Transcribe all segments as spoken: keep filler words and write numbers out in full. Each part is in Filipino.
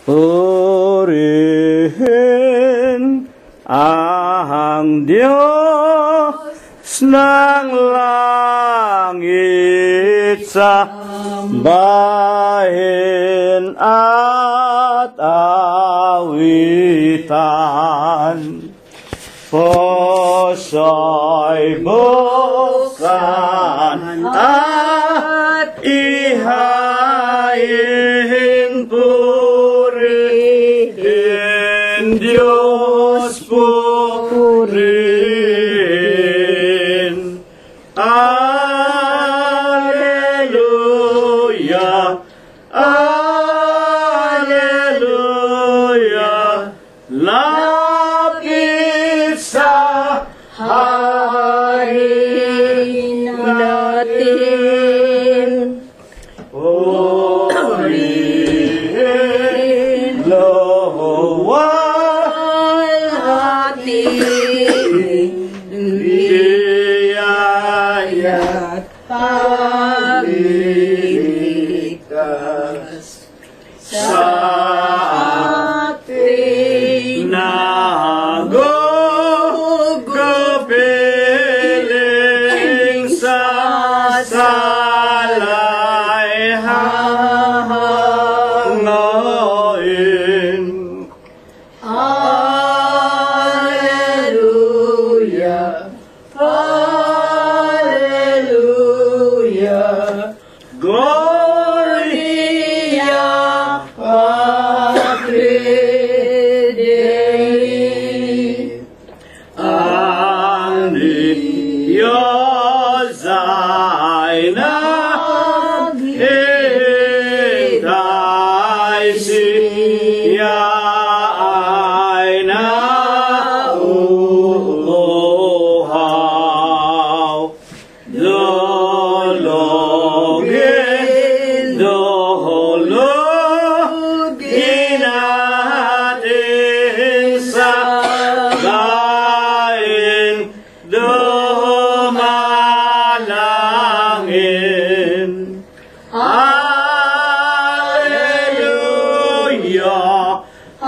Purihin ang Diyos ng langit sa bahin at awitan. Puso'y buksan at ihain, purihin Diyos, purihin. Alleluia, alleluia, lapit sa hari natin. Purihin lowal ating biyaya pagliligtas sa ating nagugupiling sa salay hangain. Alleluia, alleluia, Gloria Patri Dei. Ang Diyos ay naghihintay, siya ay nauuhaw. Dulugin, dulugin natin sa bayin, dumalangin. Alleluia,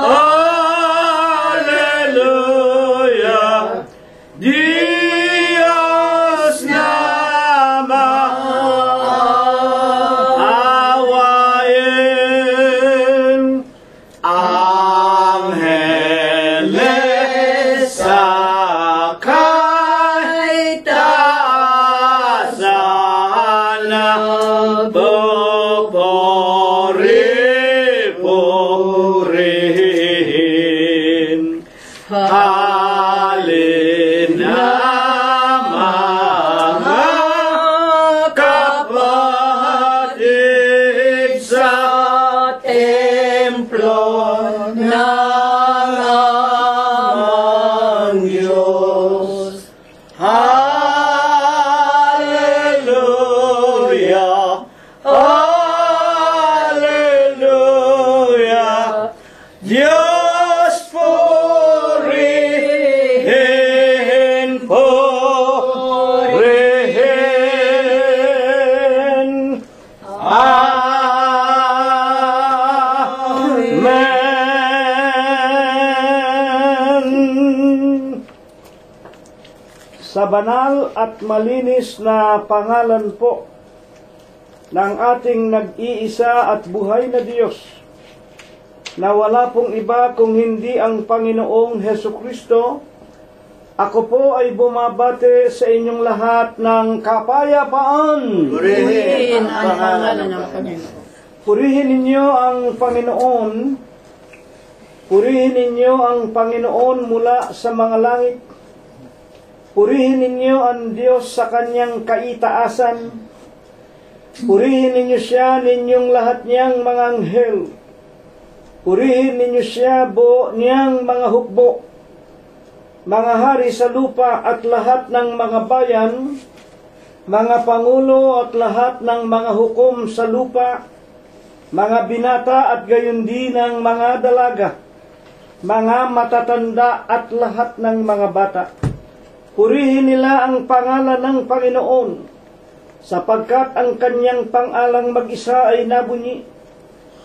alleluia, Diyos na maawain. Angeles sakay taasan na pupuri-purihin. Halin na mga kapatid sa templo ng amang Diyos. Alleluia, alleluia, Diyos purihin, purihin. Amen. Sa banal at malinis na pangalan po ng ating nag-iisa at buhay na Diyos, na wala pong iba kung hindi ang Panginoong Hesukristo, ako po ay bumabate sa inyong lahat ng kapayapaan. Purihin ang pangalan ng Panginoon. Purihin ninyo ang Panginoon. Purihin ninyo ang Panginoon mula sa mga langit. Purihin ninyo ang Diyos sa kanyang kaitaasan. Purihin ninyo siya, ninyong lahat niyang mga anghel. Purihin ninyo siya, buo niyang mga hukbo, mga hari sa lupa at lahat ng mga bayan, mga pangulo at lahat ng mga hukom sa lupa, mga binata at gayon din ng mga dalaga, mga matatanda at lahat ng mga bata. Purihin nila ang pangalan ng Panginoon, sapagkat ang kanyang pangalang mag-isa ay nabunyi.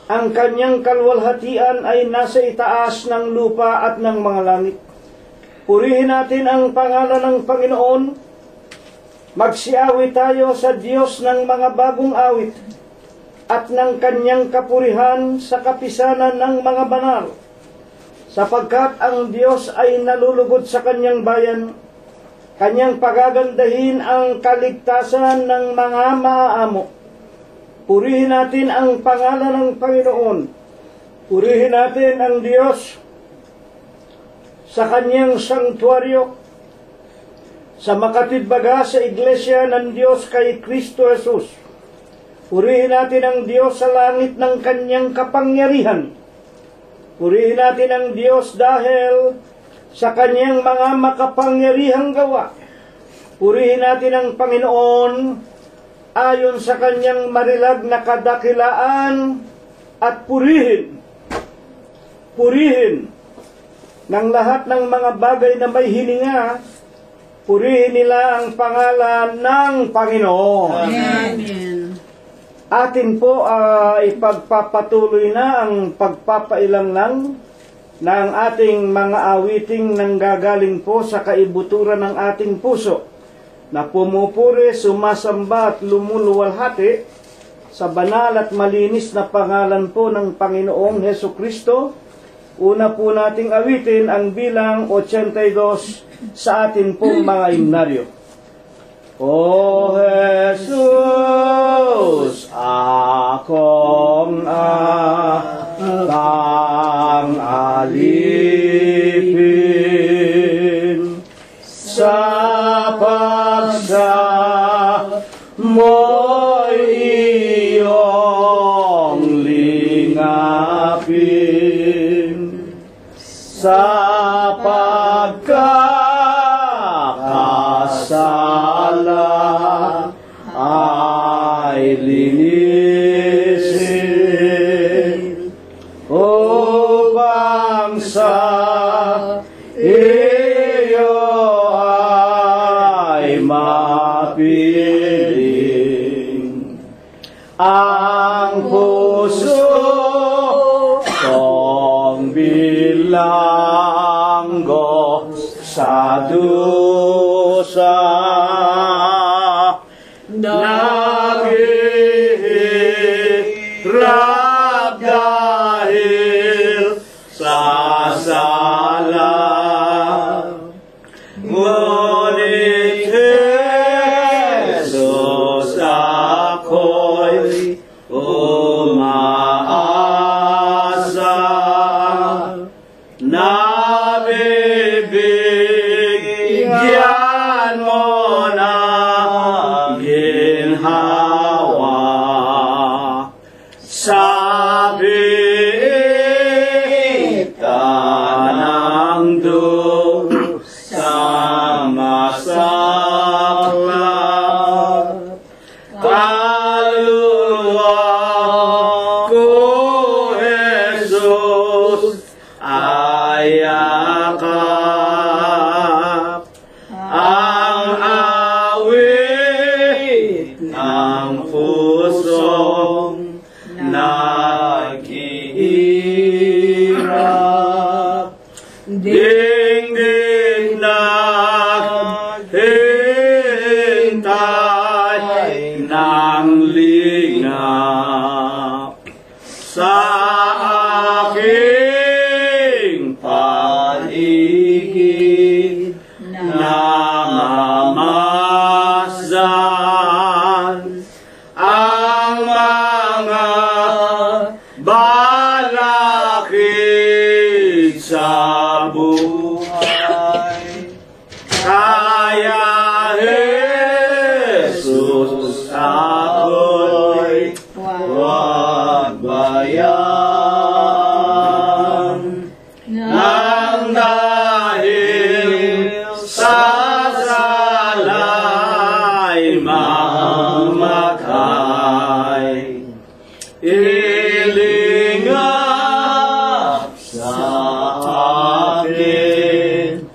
Ang kanyang kaluwalhatian ay nasa itaas ng lupa at ng mga langit. Purihin natin ang pangalan ng Panginoon. Magsiawit tayo sa Diyos ng mga bagong awit at ng kanyang kapurihan sa kapisanan ng mga banal. Sapagkat ang Diyos ay nalulugod sa kanyang bayan, kanyang pagagandahin ang kaligtasan ng mga maaamo. Purihin natin ang pangalan ng Panginoon. Purihin natin ang Diyos sa kanyang sanktuaryo, sa makatidbaga sa iglesia ng Diyos kay Kristo Jesus. Purihin natin ang Diyos sa langit ng kanyang kapangyarihan. Purihin natin ang Diyos dahil sa kanyang mga makapangyarihang gawa. Purihin natin ang Panginoon ayon sa kanyang marilag na kadakilaan at purihin, purihin ng lahat ng mga bagay na may hininga, purihin nila ang pangalan ng Panginoon. Amen. Atin po uh, ipagpapatuloy na ang pagpapailang lang ng ating mga awiting nanggagaling po sa kaibuturan ng ating puso, na pumupuri, sumasamba at lumuluwalhati sa banal at malinis na pangalan po ng Panginoong Heso Kristo. Una po nating awitin ang bilang eighty-two sa atin pong mga himnaryo. O Jesus, akong atang alipin sa pagsa mo'y iyong lingapin, sa pagkakasala ay linisin, upang sa mapiling ang puso kong bilanggo sa dusa, naghihirap dahil sa sala. Ngunit Jesus, ako'y umaasa na bibigyan mo ng ginhawa. Sabit ka ng dulo masaklap, kaluluwa ko, Jesus, ay yakap. Ang awit ng pusong naghihirap, dingding naghihintay ng lingap sa aking paligid, namamasdan ang mga balakid sa buhay. Kaya Jesus, ako'y huwag bayan nang dahil sa sala'y mamatay. Ilingap sa akin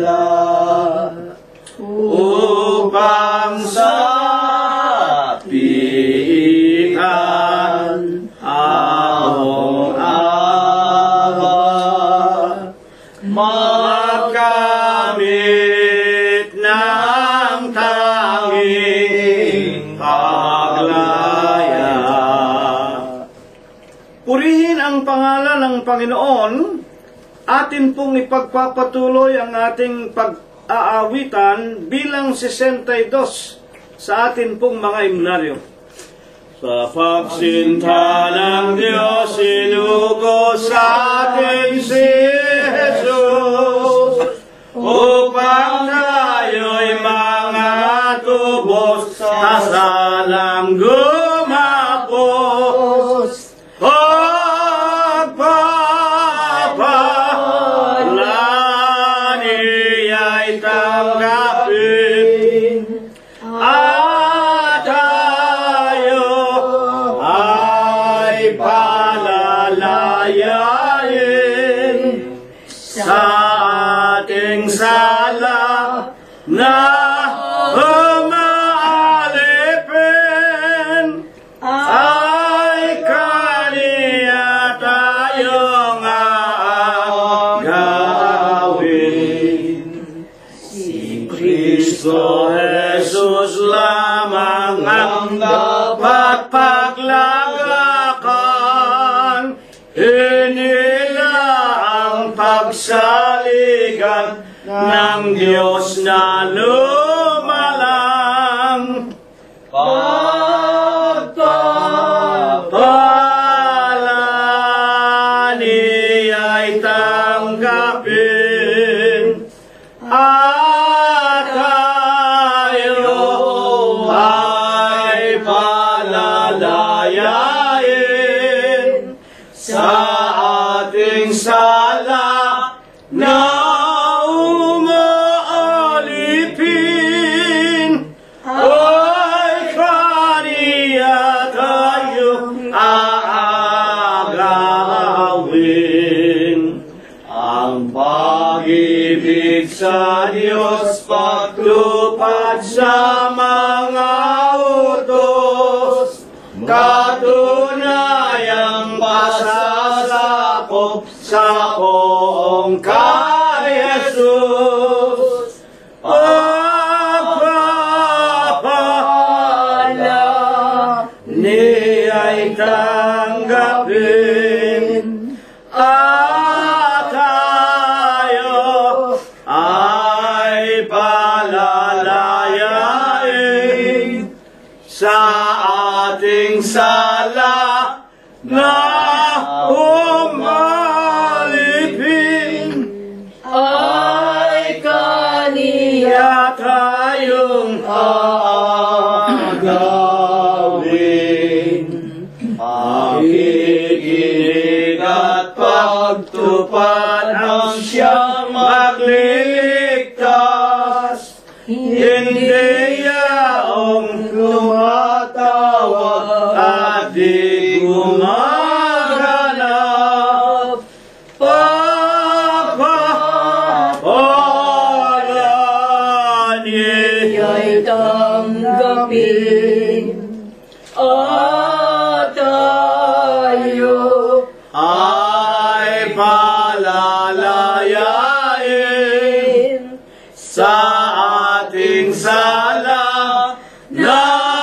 upang sa piikan ahong awa makamit ng tanging paglaya. Purihin ang pangalan ng Panginoon. Atin pong ipagpapatuloy ang ating pag-aawitan bilang sesentay dos sa atin pong mga himnaryo. Sa pagsinta ng Diyos, sinugo sa atin si Jesus, upang tayo'y mga tubos sa salang gumapos. Pagpapala niya'y tanggapin, at tayo ay palalayain sa ating sala na umaalipin, ay kaniya tayong aagawin. Si Kristo Jesus lamang ang dapat paglagakan, inila ang pagsaligan ng Diyos na lumalang. Pagpapala niya'y tanggapin, at tayo ay palalayain sa ating sala na umaalipin, ay kaniya tayong aagawin. Ang pag-ibig sa Diyos pagtupad sa mga utos, katunayang pasasakop sa poong kay Jesus. Pagpapala niya'y tanggapin, at tayo ay palalayain sa ating sala na umalipin, ay kaniya tayong aagawin. Pakikinig at pagtupad ang siyang magliligtas, hindi yaong tumatawag at di gumaganap. Pagpapala niya'y tanggapin, at tayo ay palalayain sa ating sala na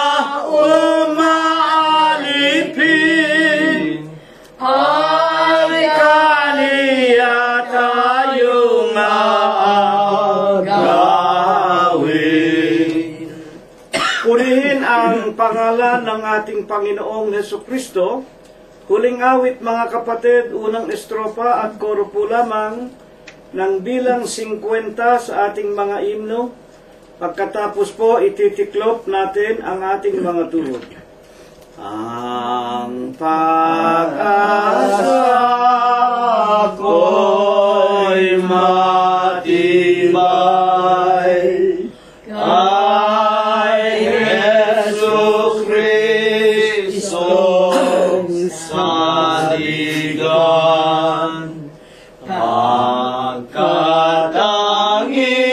umaalipin, ay kaniya tayong aagawin. Purihin ang pangalan ng ating Panginoong Hesukristo. Huling awit, mga kapatid, unang estropa at koro po lamang ng bilang singkwenta sa ating mga himno. Pagkatapos po, ititiklop natin ang ating mga tuhod. Ang pag-asa ko'y matibay kay Jesucristo saligan, pagkatanging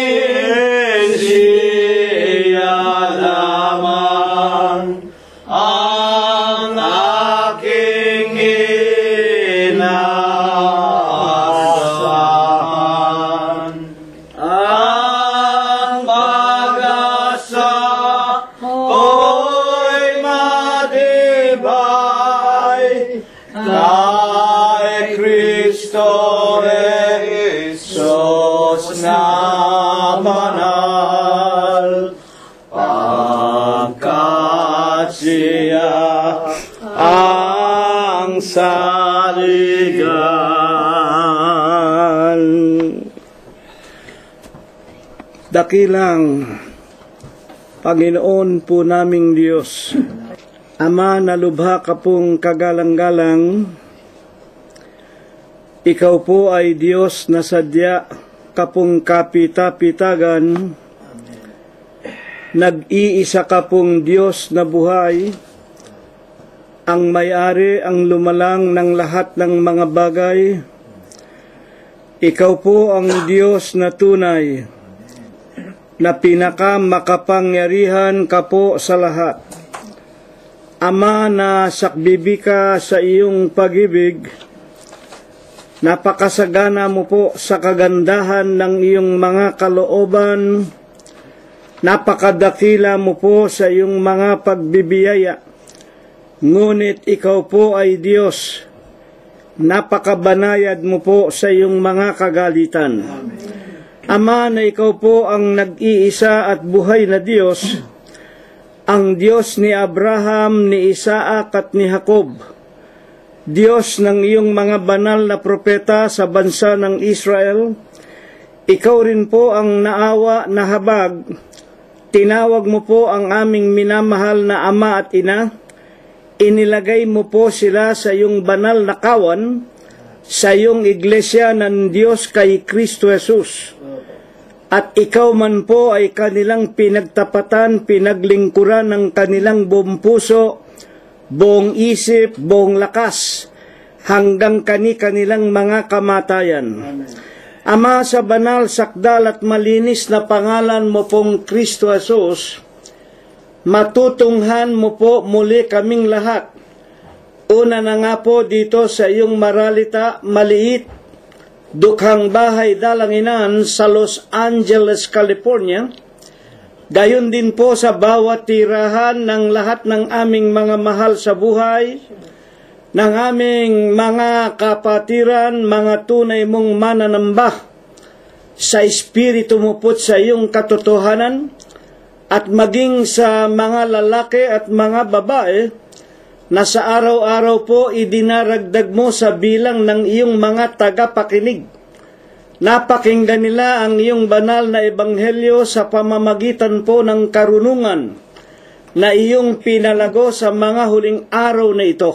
siya ang saligan. Dakilang Panginoon po naming Diyos, Ama na lubha ka pong kagalang-galang, Ikaw po ay Diyos na sadya ka pong kapita-pitagan, nag-iisa ka pong Diyos na buhay, ang may-ari, ang lumalang ng lahat ng mga bagay. Ikaw po ang Diyos na tunay, na pinakamakapangyarihan ka po sa lahat. Ama na sakbibi ka sa iyong pag-ibig, napakasagana mo po sa kagandahan ng iyong mga kalooban, napakadakila mo po sa iyong mga pagbibiyaya. Ngunit ikaw po ay Diyos, napakabanayad mo po sa iyong mga kagalitan. Ama na ikaw po ang nag-iisa at buhay na Diyos, ang Diyos ni Abraham, ni Isaac at ni Jacob, Diyos ng iyong mga banal na propeta sa bansa ng Israel. Ikaw rin po ang naawa na habag, tinawag mo po ang aming minamahal na ama at ina, inilagay mo po sila sa iyong banal na kawan, sa iyong iglesia ng Diyos kay Kristo Jesus. At ikaw man po ay kanilang pinagtapatan, pinaglingkuran ng kanilang buong puso, buong isip, buong lakas, hanggang kani-kanilang mga kamatayan. Amen. Ama, sa banal, sakdal at malinis na pangalan mo pong Kristo Jesus, matutunghan mo po muli kaming lahat. Una na nga po dito sa iyong maralita, maliit, dukhang bahay dalanginan sa Los Angeles, California. Gayon din po sa bawat tirahan ng lahat ng aming mga mahal sa buhay, ng aming mga kapatiran, mga tunay mong mananamba, sa espiritu mo po sa iyong katotohanan, at maging sa mga lalaki at mga babae, na sa araw-araw po idinaragdag mo sa bilang ng iyong mga tagapakinig. Napakinggan nila ang iyong banal na ebanghelyo sa pamamagitan po ng karunungan na iyong pinalago sa mga huling araw na ito.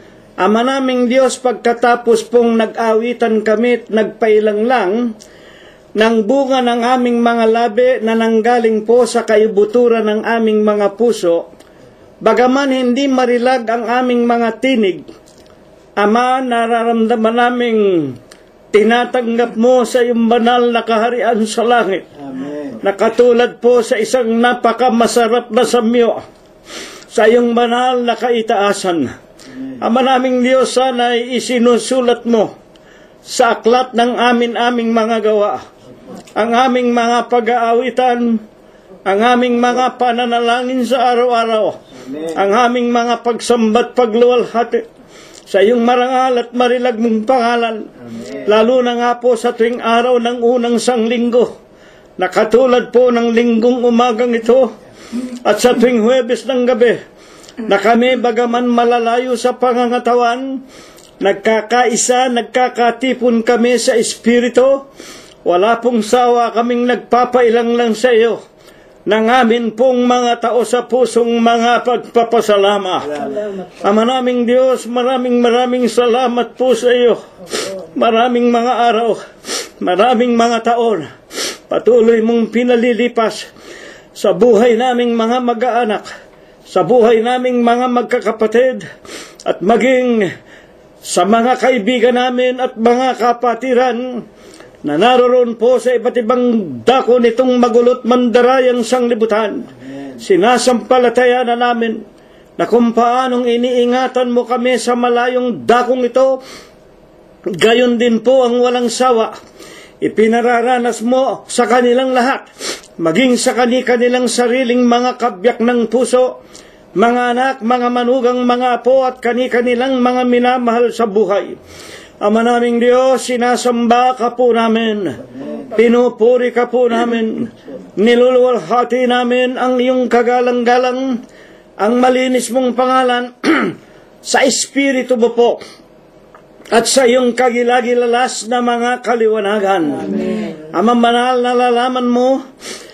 Ama naming Diyos, pagkatapos pong nag-awitan kami at nagpailang lang ng bunga ng aming mga labi na nanggaling po sa kaibuturan ng aming mga puso, bagaman hindi marilag ang aming mga tinig, Ama, nararamdaman naming tinatanggap mo sa iyong banal na kaharian sa langit. Amen. Nakatulad po sa isang napakamasarap na samyo sa iyong banal na kaitaasan. Amen. Ama naming Diyos, sana ay isinusulat mo sa aklat ng amin-aming mga gawa, ang aming mga pag-aawitan, ang aming mga pananalangin sa araw-araw, Amen. Ang aming mga pagsambat, pagluwalhati sa iyong marangal at marilag mong pangalan. Amen. Lalo na nga po sa tuwing araw ng unang sanglinggo, na katulad po ng linggong umagang ito, at sa tuwing Huwebes ng gabi, na kami bagaman malalayo sa pangangatawan, nagkakaisa, nagkakatipon kami sa espiritu, wala pong sawa kaming nagpapailang lang sa iyo ng amin pong mga tao sa pusong mga pagpapasalama. Ama naming Diyos, maraming maraming salamat po sa iyo. Maraming mga araw, maraming mga taon, patuloy mong pinalilipas sa buhay naming mga mag-aanak, sa buhay naming mga magkakapatid, at maging sa mga kaibigan namin at mga kapatiran na naroon po sa iba't ibang dako nitong magulot mandarayang sanglibutan. Amen. Sinasampalataya na namin na kung paanong iniingatan mo kami sa malayong dakong ito, gayon din po ang walang sawa ipinararanas mo sa kanilang lahat, maging sa kani-kanilang sariling mga kabyak ng puso, mga anak, mga manugang, mga apo at kani-kanilang mga minamahal sa buhay. Ama naming Diyos, sinasamba ka po namin, pinupuri ka po namin, niluluwalhati namin ang iyong kagalang-galang ang malinis mong pangalan sa Espiritu mo po at sa iyong kagilagilalas na mga kaliwanagan. Amen. Amang banal, nalalaman mo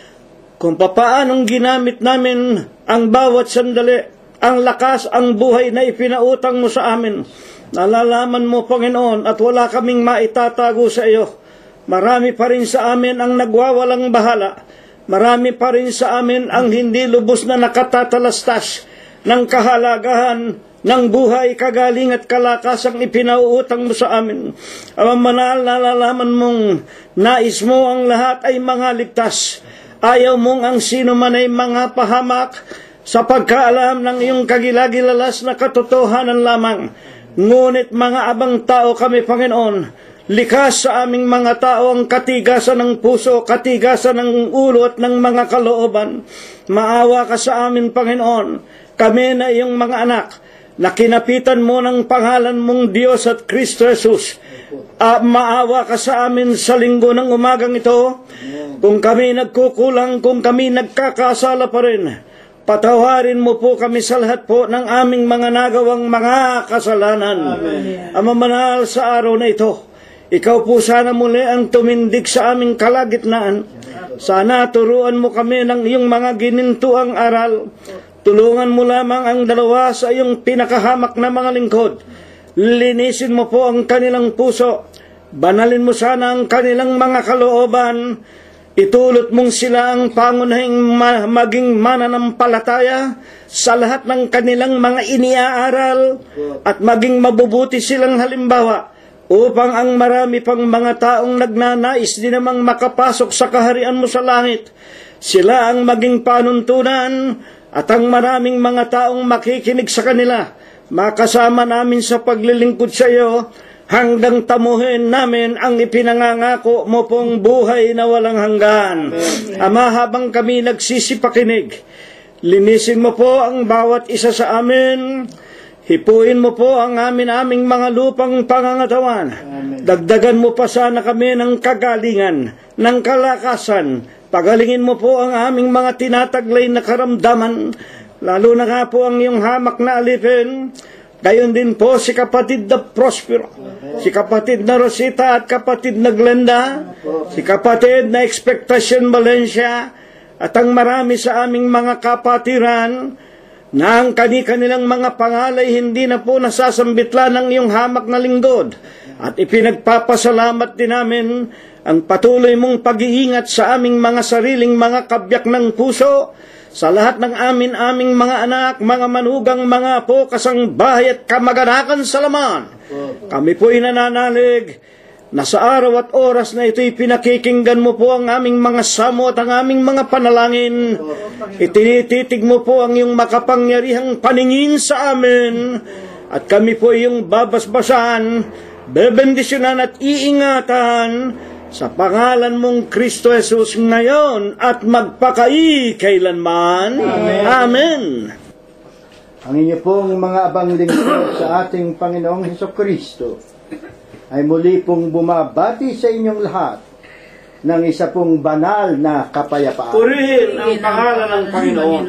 kung papaanong ginamit namin ang bawat sandali, ang lakas, ang buhay na ipinautang mo sa amin. Nalalaman mo, Panginoon, at wala kaming maitatago sa iyo. Marami pa rin sa amin ang nagwawalang bahala. Marami pa rin sa amin ang hindi lubos na nakatatalastas ng kahalagahan ng buhay, kagaling at kalakasang ipinauutang mo sa amin. Amang manal, nalalaman mong nais mo ang lahat ay mga ligtas. Ayaw mong ang sino man ay mga pahamak sa pagkaalam ng iyong kagilagilalas na katotohanan lamang. Ngunit mga abang tao kami, Panginoon, likas sa aming mga tao ang katigasan ng puso, katigasan ng ulo at ng mga kalooban. Maawa ka sa amin, Panginoon. Kami na iyong mga anak, na kinapitan mo ng pangalan mong Diyos at Kristo Jesus. Uh, maawa ka sa amin sa linggo ng umagang ito. Kung kami nagkukulang, kung kami nagkakasala pa rin, patawarin mo po kami sa lahat po ng aming mga nagawang mga kasalanan. Amen. Ama manal, sa araw na ito, ikaw po sana muli ang tumindig sa aming kalagitnaan. Sana turuan mo kami ng iyong mga ginintuang aral. Tulungan mo lamang ang dalawa sa iyong pinakahamak na mga lingkod. Linisin mo po ang kanilang puso. Banalin mo sana ang kanilang mga kalooban. Itulot mong sila ang pangunahing ma- maging mananampalataya sa lahat ng kanilang mga iniaaral at maging mabubuti silang halimbawa upang ang marami pang mga taong nagnanais din namang makapasok sa kaharian mo sa langit, sila ang maging panuntunan at ang maraming mga taong makikinig sa kanila, makasama namin sa paglilingkod sa iyo hanggang tamuhin namin ang ipinangangako mo pong buhay na walang hanggan. Amen. Ama, habang kami nagsisipakinig, linisin mo po ang bawat isa sa amin. Hipuin mo po ang amin-aming mga lupang pangangatawan. Amen. Dagdagan mo pa sana kami ng kagalingan, ng kalakasan. Pagalingin mo po ang aming mga tinataglay na karamdaman, lalo na nga po ang iyong hamak na alipin. Gayon din po si kapatid na Prospero, si kapatid na Rosita at kapatid na Glenda, si kapatid na Expectation Valencia, at ang marami sa aming mga kapatiran na ang kani-kanilang mga pangalay hindi na po nasasambitla ng iyong hamak na lingkod. At ipinagpapasalamat din namin ang patuloy mong pag-iingat sa aming mga sariling mga kabyak ng puso, sa lahat ng amin-aming mga anak, mga manugang, mga apo, kasangbahay at kamag-anakan sa laman. Kami po'y nananalig na sa araw at oras na ito'y pinakikinggan mo po ang aming mga samo at ang aming mga panalangin. Itinititig mo po ang iyong makapangyarihang paningin sa amin, at kami po iyong babasbasan, bebendisyonan at iingatan sa pangalan mong Kristo Jesus ngayon at magpakai kailanman. Amen. Amen. Ang inyo pong mga abang lingkod sa ating Panginoong Hesukristo ay muli pong bumabati sa inyong lahat ng isa pong banal na kapayapaan. Purihin ang pangalan ng Panginoon.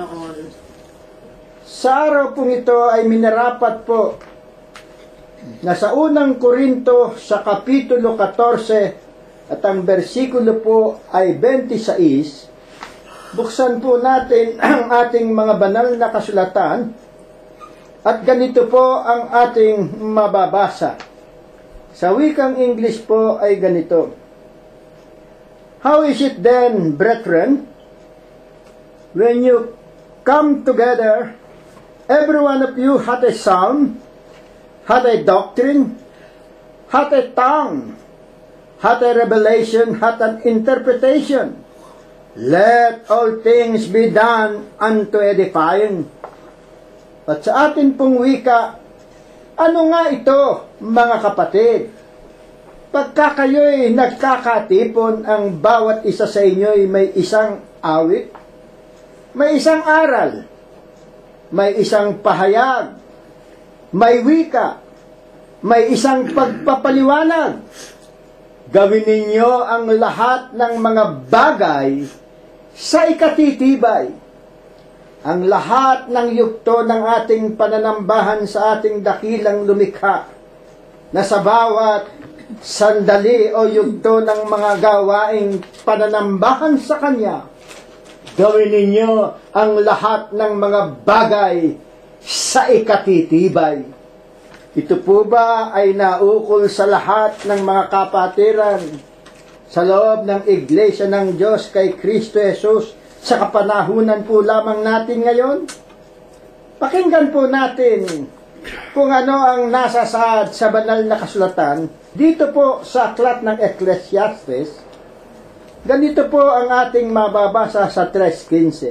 Sa araw pong ito ay minarapat po na sa unang Korinto sa Kapitulo fourteen at ang bersikulo po ay twenty-six, buksan po natin ang ating mga banal na kasulatan at ganito po ang ating mababasa. Sa wikang English po ay ganito: How is it then, brethren, when you come together, every one of you hath a sound, hath a doctrine, hath a tongue, hath a revelation, hath an interpretation. Let all things be done unto edifying. At sa atin pong wika, ano nga ito, mga kapatid? Pagka kayo'y nagkakatipon, ang bawat isa sa inyo'y may isang awit, may isang aral, may isang pahayag, may wika, may isang pagpapaliwanag. Gawin ninyo ang lahat ng mga bagay sa ikatitibay. ang lahat ng yugto ng ating pananambahan sa ating dakilang lumikha, na sa bawat sandali o yugto ng mga gawaing pananambahan sa Kanya, gawin ninyo ang lahat ng mga bagay sa ikatitibay. Ito po ba ay naukol sa lahat ng mga kapatiran sa loob ng Iglesia ng Diyos kay Kristo Jesus sa kapanahunan po lamang natin ngayon? Pakinggan po natin kung ano ang nasasaad sa banal na kasulatan dito po sa aklat ng Ecclesiastes. Ganito po ang ating mababasa sa three fifteen.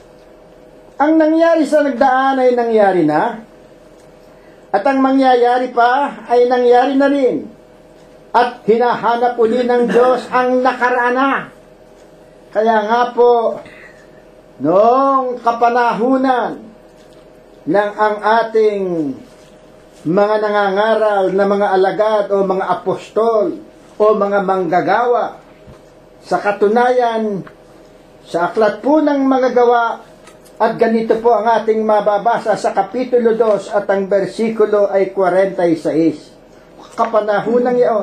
Ang nangyari sa nagdaan ay nangyari na, at ang mangyayari pa ay nangyari na rin, at hinahanap uli ng Diyos ang nakaraan na. Kaya nga po, noong kapanahunan ng ang ating mga nangangaral na mga alagad o mga apostol o mga manggagawa, sa katunayan, sa aklat po ng mga gawa, at ganito po ang ating mababasa sa Kapitulo two at ang bersikulo ay forty-six. Kapanahunang iyon.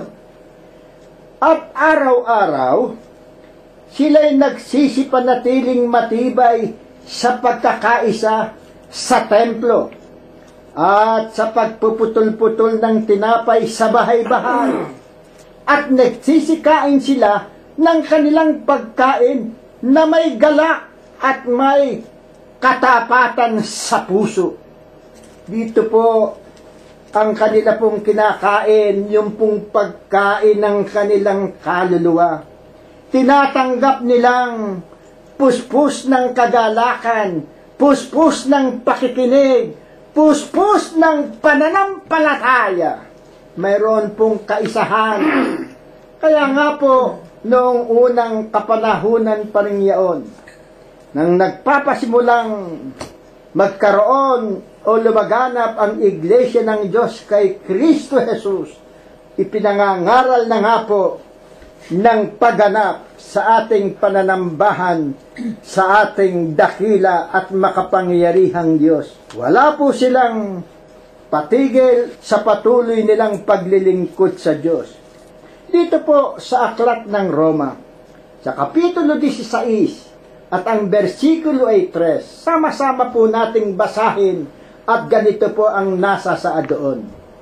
At araw-araw, sila'y nagsisipanatiling matibay sa pagkakaisa sa templo at sa pagpuputol-putol ng tinapay sa bahay-bahay. At nagsisikain sila ng kanilang pagkain na may galak at may katapatan sa puso. Dito po ang kanila pong kinakain, yung pong pagkain ng kanilang kaluluwa. Tinatanggap nilang puspos ng kagalakan, puspos ng pakikinig, puspos ng pananampalataya. Mayroon pong kaisahan. Kaya nga po, noong unang kapanahunan pa rin yaon, nang nagpapasimulang magkaroon o lumaganap ang Iglesia ng Diyos kay Kristo Jesus, ipinangangaral na nga po ng pagganap sa ating pananambahan sa ating dakila at makapangyarihang Diyos. Wala po silang patigil sa patuloy nilang paglilingkod sa Diyos. Dito po sa aklat ng Roma, sa Kapitulo sixteen, at ang bersikulo ay three, sama-sama po nating basahin at ganito po ang nasa sa doon.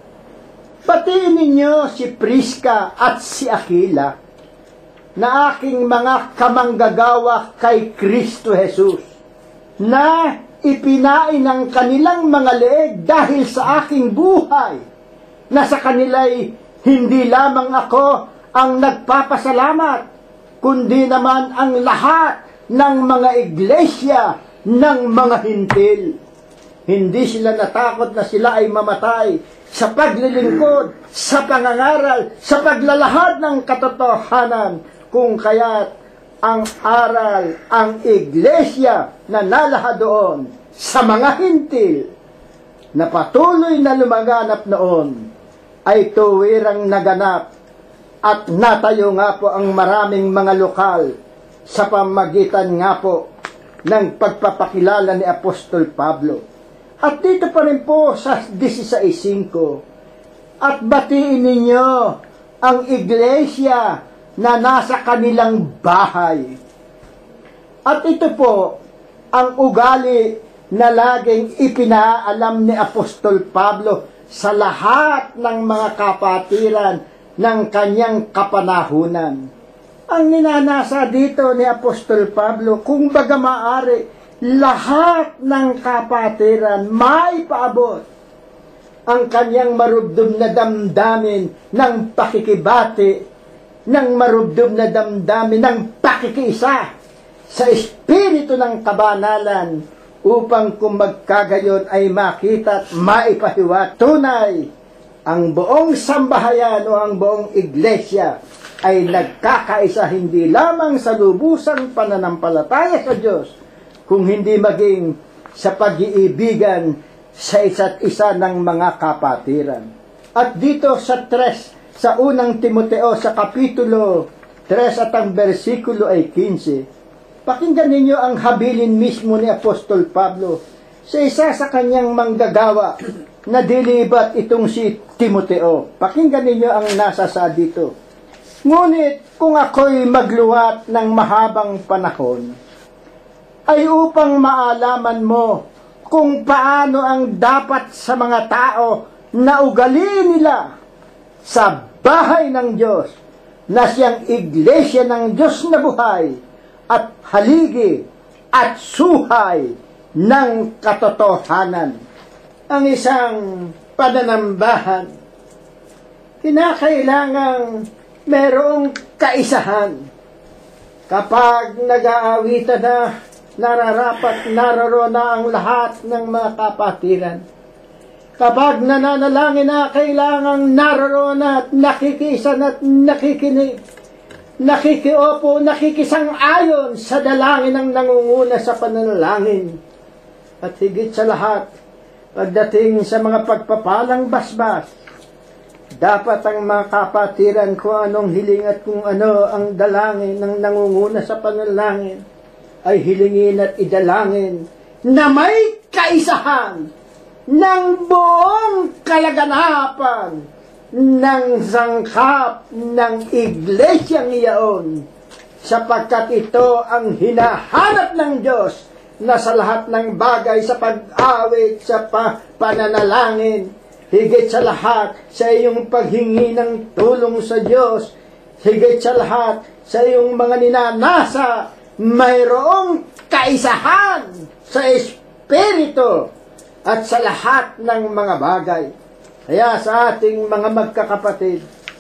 Batiin ninyo si Prisca at si Aquila na aking mga kamanggagawa kay Kristo Jesus, na ipinain ang kanilang mga leeg dahil sa aking buhay, na sa kanila'y hindi lamang ako ang nagpapasalamat, kundi naman ang lahat ng mga iglesia ng mga hintil. Hindi sila natakot na sila ay mamatay sa paglilingkod, sa pangangaral, sa paglalahad ng katotohanan, kung kaya't ang aral, ang iglesia na nalahad doon sa mga hintil na patuloy na lumaganap noon ay tuwirang naganap, at natayo nga po ang maraming mga lokal sa pamagitan nga po ng pagpapakilala ni Apostol Pablo. At dito pa rin po sa sixteen five, at batiin ninyo ang iglesia na nasa kanilang bahay. At ito po ang ugali na laging ipinaalam ni Apostol Pablo sa lahat ng mga kapatiran ng kanyang kapanahunan. Ang ninanasa dito ni Apostol Pablo, kung baga maaari, lahat ng kapatiran may paabot ang kanyang marubdob na damdamin ng pakikibati, ng marubdob na damdamin ng pakikiisa sa espiritu ng kabanalan, upang kung magkagayon ay makita at maipahiwat tunay ang buong sambahayan o ang buong iglesia ay nagkakaisa hindi lamang sa lubusang pananampalataya sa Diyos, kung hindi maging sa pag-iibigan sa isa't isa ng mga kapatiran. At dito sa tres, sa unang Timoteo, sa Kapitulo three at ang bersikulo ay fifteen, Pakinggan ninyo ang habilin mismo ni Apostol Pablo sa isa sa kanyang manggagawa na dilibat itong si Timoteo. Pakinggan ninyo ang nasa sa dito. Ngunit kung ako'y magluwat ng mahabang panahon, ay upang maalaman mo kung paano ang dapat sa mga tao na ugali nila sa bahay ng Diyos, na siyang iglesia ng Diyos na buhay at haligi at suhay ng katotohanan. Ang isang pananambahan, kinakailangang merong kaisahan. Kapag nag-aawitan na, nararapat naroon na ang lahat ng mga kapatiran. Kapag nananalangin na, kailangang naroon na at nakikisan at nakikinig, nakikiopo, nakikisang-ayon sa dalangin ng nangunguna sa pananalangin. At higit sa lahat, pagdating sa mga pagpapalang basbas, dapat ang mga kapatiran kung anong hiling at kung ano ang dalangin ng nangunguna sa panalangin ay hilingin at idalangin na may kaisahan ng buong kalaganapan ng sangkap ng iglesyang iyaon, sapagkat ito ang hinahanap ng Diyos na sa lahat ng bagay, sa pag-awit, sa pa pananalangin, higit sa lahat sa iyong paghingi ng tulong sa Diyos, higit sa lahat sa iyong mga ninanasa, mayroong kaisahan sa Espiritu at sa lahat ng mga bagay. Kaya sa ating mga magkakapatid,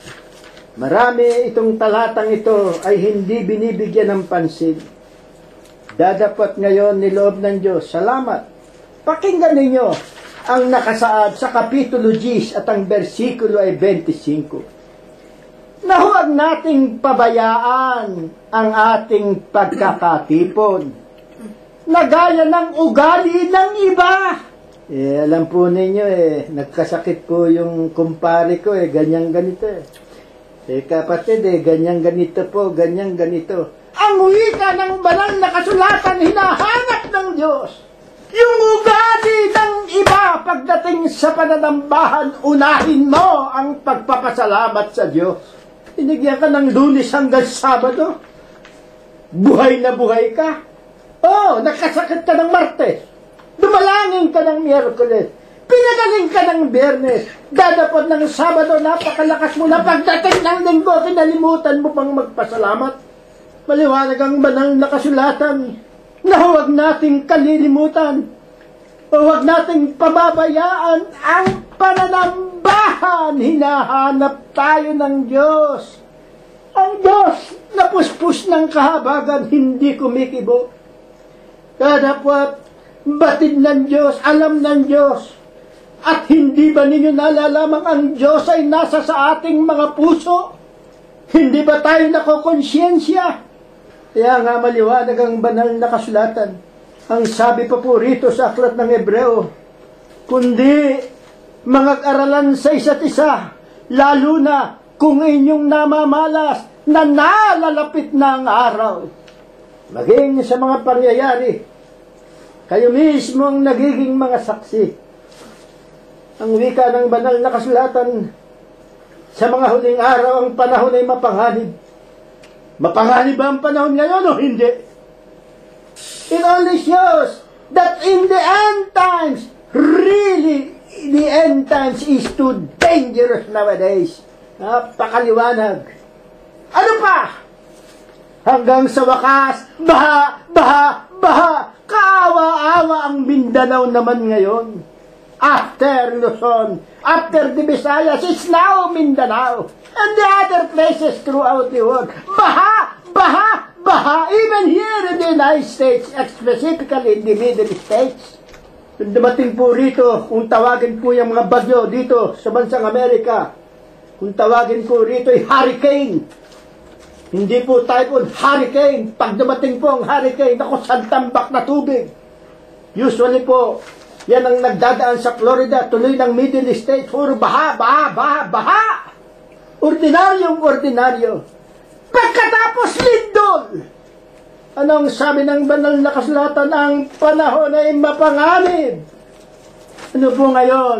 marami itong talatang ito ay hindi binibigyan ng pansin. Dadapat ngayon ni loob ng Diyos, salamat. Pakinggan ninyo ang nakasaad sa Kapitulo ten at ang bersikulo ay twenty-five. Na huwag nating pabayaan ang ating pagkakatipon na gaya ng ugali ng iba. Eh, alam po ninyo eh, nagkasakit po yung kumpare ko eh, ganyan ganito eh. Eh, kapatid eh, ganyan ganito po, ganyan ganito. Ang wika ng banal na kasulatan hinahanap ng Diyos. Yung ugali ng iba pagdating sa pananambahan, unahin mo ang pagpapasalamat sa Diyos. Tinigyan ka ng Lunes hanggang Sabado. Buhay na buhay ka. Oh, nakasakit ka ng Martes. Dumalangin ka ng Miyerkules. Pinagaling ka ng Biyernes. Dadapot ng Sabado, napakalakas mo na. Pagdating ng Linggo, kinalimutan mo pang magpasalamat. Maliwanag ang banal na kasulatan na huwag nating kalilimutan o huwag nating pababayaan ang pananambahan. Hinahanap tayo ng Diyos. Ang Diyos na puspos ng kahabagan, hindi kumikibo. Kadapot, batid ng Diyos, alam ng Diyos. At hindi ba ninyo nalalamang ang Diyos ay nasa sa ating mga puso? Hindi ba tayo nakokonsyensya? Kaya nga maliwanag ang banal na kasulatan. Ang sabi pa po rito sa aklat ng Hebreo, kundi mga aralan sa isa't isa, lalo na kung inyong namamalas na nalalapit na ang araw. Maging sa mga pangyayari, kayo mismo ang nagiging mga saksi. Ang wika ng banal na kasulatan, sa mga huling araw ang panahon ay mapanganib. Mapanganib ba ang panahon ngayon o hindi? It only shows that in the end times, really, the end times is too dangerous nowadays. Napakaliwanag. Ano pa? Hanggang sa wakas, baha, baha, baha, kaawa-awa ang Mindanao naman ngayon. After Luzon, after the Visayas, it's now Mindanao. And the other places throughout the world. Baha, baha, baha. Even here in the United States, specifically in the Middle States. Dumating po rito, kung tawagin po yung mga bagyo dito sa bansang Amerika, kung tawagin po rito ay hurricane. Hindi po typhoon, hurricane. Pag dumating po ang hurricane, ako santambak na tubig. Usually po, yan ang nagdadaan sa Florida, tuloy ng Middle States, puro baha, baha, baha, baha. Ordinaryong ordinaryo. Pagkatapos lindol, Anong sabi ng banal na kasulatan? Ang panahon ay mapanganib. Ano po ngayon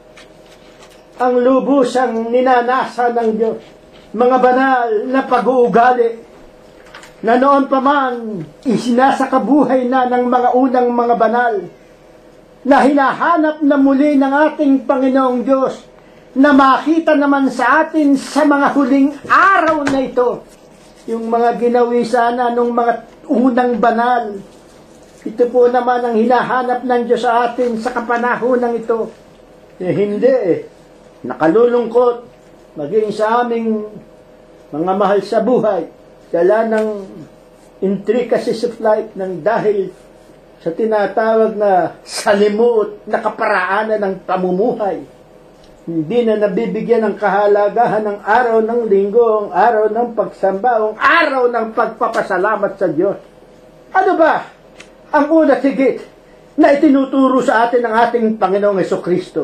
ang lubusang ninanasa ng Diyos? Mga banal na pag-uugali na noon pa man isinasakabuhay na ng mga unang mga banal na hinahanap na muli ng ating Panginoong Diyos na makita naman sa atin sa mga huling araw na ito. Yung mga ginawi sana nung mga unang banal. Ito po naman ang hinahanap ng Diyos sa atin sa kapanahonang ito. Eh, hindi eh. Nakalulungkot maging sa aming mga mahal sa buhay. Dala ng intricacies of life ng dahil sa tinatawag na salimuot na kaparaanan ng pamumuhay. Hindi na nabibigyan ng kahalagahan ng araw ng linggo, ang araw ng pagsamba, ang araw ng pagpapasalamat sa Diyos. Ano ba ang una higit na itinuturo sa atin ng ating Panginoong Hesukristo?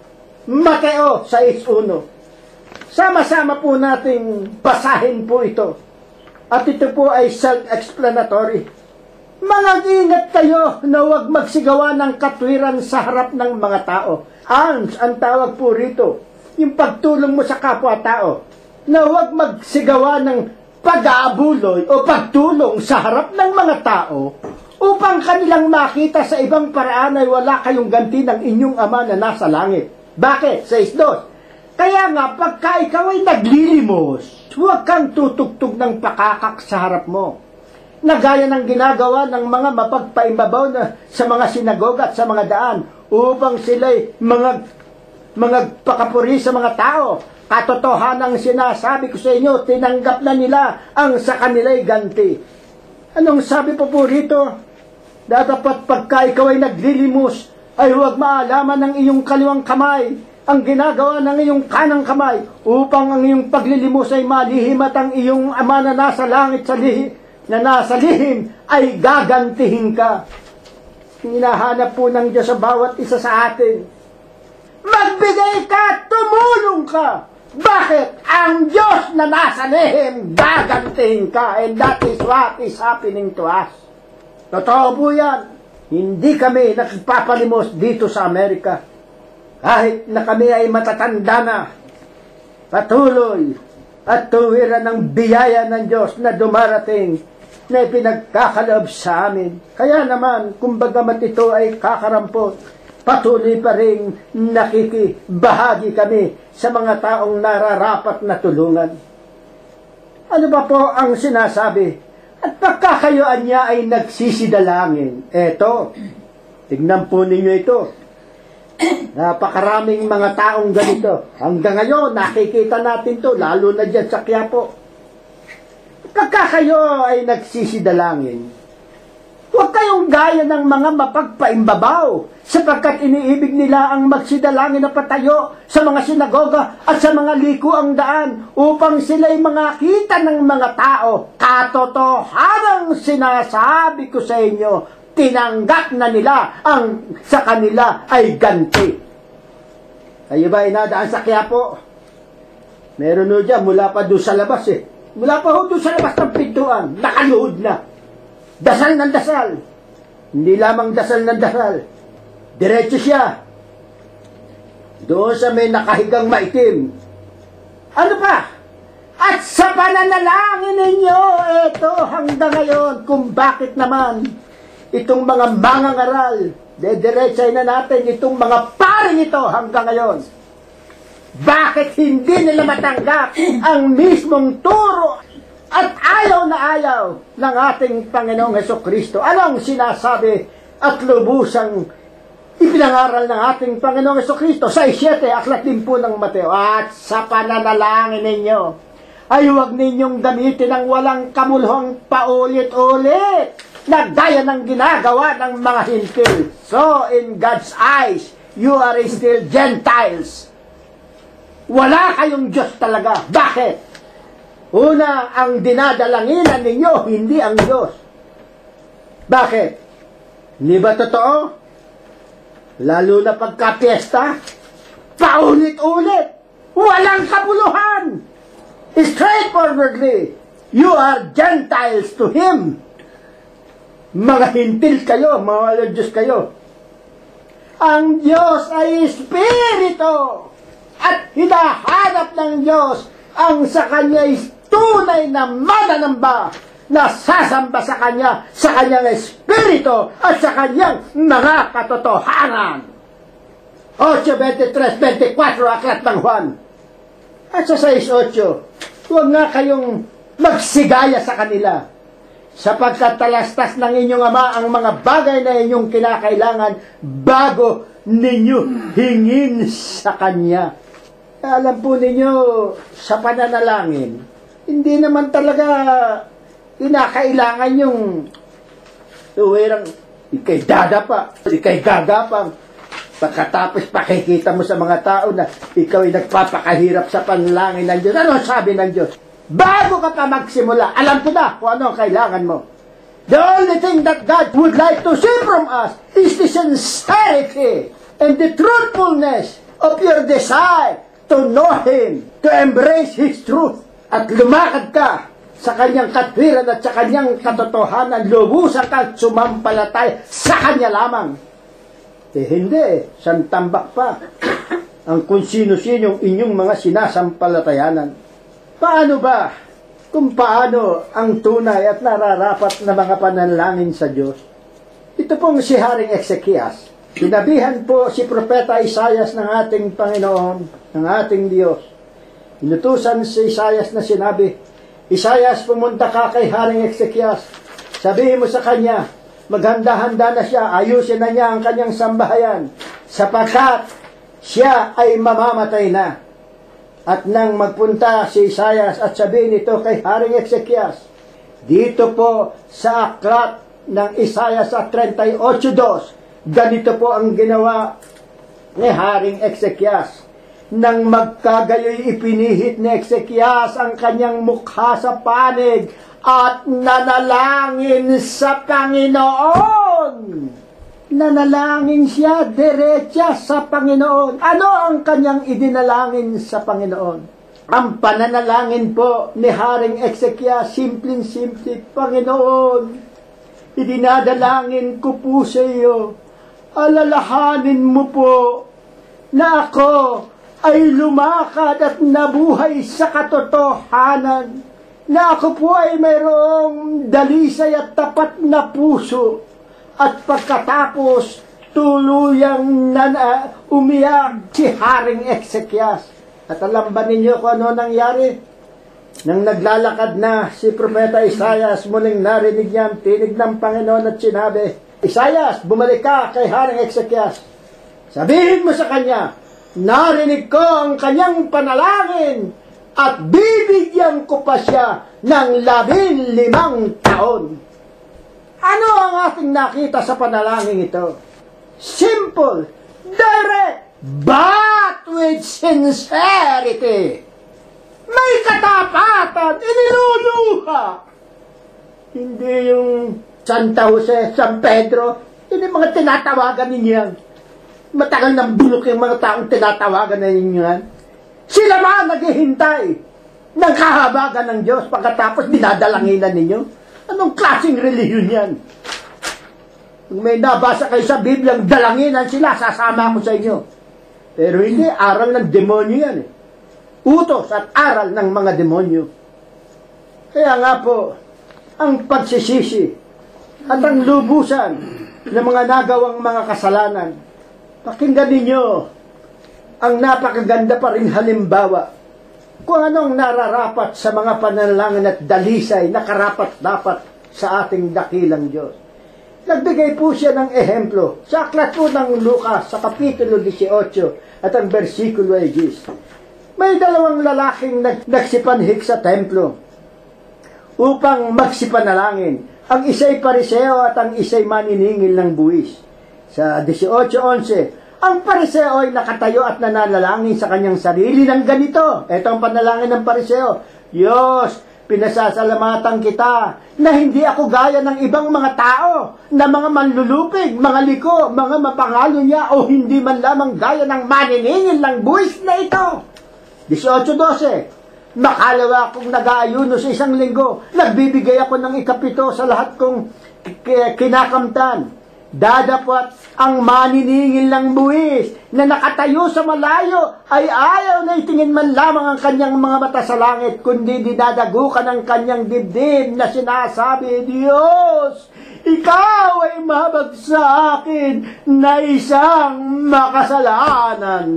Mateo six one. Sama-sama po nating basahin po ito. At ito po ay self-explanatory. Mag-ingat kayo na huwag magsigawa ng katwiran sa harap ng mga tao. Alms ang tawag po rito. Yung pagtulong mo sa kapwa-tao. Na huwag magsigawa ng pag-aabuloy o pagtulong sa harap ng mga tao upang kanilang makita sa ibang paraan ay wala kayong ganti ng inyong Ama na nasa langit. Bakit? Says dos. Kaya nga, pagka ikaw ay naglilimos, huwag kang tutugtog ng pakakak sa harap mo. Na gaya ng ginagawa ng mga mapagpaimbabaw na sa mga sinagoga at sa mga daan upang sila'y mga, mga pakapuri sa mga tao. Katotohanang sinasabi ko sa inyo, tinanggap na nila ang sa kanila'y ganti. Anong sabi po po rito? Dapat pagka ikaw ay naglilimos, ay huwag maalaman ng iyong kaliwang kamay ang ginagawa ng iyong kanang kamay upang ang iyong paglilimos ay malihim at ang iyong Ama na nasa langit sa lihim, na nasa lihim ay gagantihin ka. Hinahanap po ng Diyos sa bawat isa sa atin. Magbigay ka, tumulong ka. Bakit? Ang Diyos na nasa lihim, gagantihin ka. And that is what is happening to us. Totoo po yan. Hindi kami nagpapalimos dito sa Amerika. Kahit na kami ay matatanda na, patuloy at tuwiran ng biyaya ng Diyos na dumarating na ipinagkakaloob sa amin. Kaya naman, kumbaga mat ito ay kakarampot, patuloy pa rin nakikibahagi kami sa mga taong nararapat na tulungan. Ano ba po ang sinasabi? At pagkakayuan niya ay nagsisidalangin. Eto, tignan po ninyo ito. Napakaraming mga taong ganito. Hanggang ngayon, nakikita natin to, lalo na dyan sa Quiapo. Pagkakayo ay nagsisidalangin, huwag kayong gaya ng mga mapagpaimbabaw, sapagkat iniibig nila ang magsidalangin na patayo sa mga sinagoga at sa mga likuang daan upang sila'y makita ng mga tao. Katotohanang sinasabi ko sa inyo, tinanggap na nila ang sa kanila ay ganti. Kayo ba inadaan sa Quiapo? Meron no dyan, mula pa doon sa labas eh. Mula pa doon sa labas ng pintuan, nakaluhod na. Dasal ng dasal. Hindi lamang dasal ng dasal. Diretso siya. Doon sa may nakahigang maitim. Ano pa? At sa pananalangin ninyo, ito hanggang ngayon, kung bakit naman itong mga mangangaral, dediretsahin na natin itong mga paring ito hanggang ngayon. Bakit hindi nila matanggap ang mismong turo at ayaw na ayaw ng ating Panginoong Hesukristo? Anong sinasabi at lubusang ipinangaral ng ating Panginoong Hesukristo sa isyete, aklat din po ng Mateo? At sa pananalangin ninyo, ay huwag ninyong gamitin ang walang kamuluhang paulit-ulit na gaya ng ginagawa ng mga hintil. So, in God's eyes, you are still Gentiles. Wala kayong Diyos talaga. Bakit? Una, ang dinadalanginan ninyo, hindi ang Diyos. Bakit? Hindi ba totoo? Lalo na pagka-piesta, paulit-ulit, walang kapuluhan. Straightforwardly, you are Gentiles to Him. Mga hintil kayo, mga walang Diyos kayo. Ang Diyos ay Espiritu. At hinahanap ng Diyos ang sa Kanya ay tunay na mananamba na sasamba sa Kanya, sa Kanyang Espiritu at sa Kanyang mga katotohanan. eight twenty-three twenty-four Aklat ng Juan. At sa six eight, huwag nga kayong magsigaya sa kanila, sapagkat talastas ng inyong Ama ang mga bagay na inyong kinakailangan bago ninyo hingin sa Kanya. Alam po ninyo, sa pananalangin, hindi naman talaga kinakailangan yung tuwirang ikay dadapa, ikay gagapang. Pagkatapos pakikita mo sa mga tao na ikaw ay nagpapakahirap sa panalangin ng Diyos. Ano sabi ng Diyos? Bago ka pa magsimula, alam ko na kung ano ang kailangan mo. The only thing that God would like to see from us is the sincerity and the truthfulness of your desire to know Him, to embrace His truth, at lumakad ka sa Kanyang katwiran at sa Kanyang katotohanan, lubusan ka at sumampalatay sa Kanya lamang. Eh hindi, santambak pa ang kung sino-sinong inyong mga sinasampalatayanan. Paano ba kung paano ang tunay at nararapat na mga panalangin sa Diyos? Ito pong si Haring Ezekias. Sinabihan po si Propeta Isaias ng ating Panginoon, ng ating Diyos. Inutusan si Isaias na sinabi, Isaias, pumunta ka kay Haring Ezekias. Sabihin mo sa kanya, maghanda-handa na siya, ayusin na niya ang kanyang sambahayan, sapagkat siya ay mamamatay na. At nang magpunta si Isaias at sabihin ito kay Haring Ezekias, dito po sa aklat ng Isaias at thirty-eight two, ganito po ang ginawa ni Haring Ezekias. Nang magkagayoy ipinihit ni Ezekias ang kanyang mukha sa panig at nanalangin sa Panginoon. Nanalangin siya diretsa sa Panginoon. Ano ang kanyang idinalangin sa Panginoon? Ang pananalangin po ni Haring Ezekias, simpleng-simple, Panginoon, idinadalangin ko po sa iyo, alalahanin mo po na ako ay lumakad at nabuhay sa katotohanan, na ako po ay mayroong dalisay at tapat na puso, at pagkatapos tuluyang nana, umiyak si Haring Ezekias. At alam ba ninyo kung ano nangyari? Nang naglalakad na si Propeta Isaias, muling narinig niya ang tinig ng Panginoon at sinabi, Isaias, bumalik ka kay Haring Ezekias. Sabihin mo sa kanya, narinig ko ang kanyang panalangin at bibigyan ko pa siya ng labing limang taon. Ano ang ating nakita sa panalangin ito? Simple, direct, but with sincerity. May katapatan, iniluluha. Hindi yung Santa Jose, San Pedro, hindi mga tinatawagan ninyo yan. Matagal ng bulok yung mga taong tinatawagan na ninyo yan. Sila ba naghihintay ng kahabagan ng Diyos pagkatapos dinadalanginan ninyo? Anong klaseng relihiyon yan? Kung may nabasa kayo sa Biblia, dalanginan sila, sasama ako sa inyo. Pero hindi, aral ng demonyo yan eh. Utos at aral ng mga demonyo. Kaya nga po, ang pagsisisi at ang lubusan ng mga nagawang mga kasalanan, pakinggan ninyo ang napakaganda pa rin halimbawa kung anong nararapat sa mga panalangin at dalisay na karapat-dapat sa ating dakilang Diyos. Nagbigay po siya ng ehemplo sa aklat po ng Lucas sa kapitulo eighteen at ang versikulo ten. May dalawang lalaking nag nagsipanhik sa templo upang magsipanalangin. Ang isa'y pariseo at ang isa'y maniningil ng buwis. Sa eighteen eleven, ang pariseo ay nakatayo at nananalangin sa kanyang sarili ng ganito. Ito ang panalangin ng pariseo. Diyos, pinasasalamatan kita na hindi ako gaya ng ibang mga tao, na mga manlulupig, mga liko, mga mapangalo niya, o hindi man lamang gaya ng maniningil ng buwis na ito. eighteen twelve, makalawa akong nag-aayuno sa isang linggo. Nagbibigay ako ng ikapito sa lahat kong kinakamtan. Dadapot ang maniningil ng buwis na nakatayo sa malayo ay ayaw na itingin man lamang ang kanyang mga mata sa langit, kundi dinadagukan ang kanyang dibdib na sinasabi, Diyos, Ikaw ay mahabag sa akin na isang makasalanan.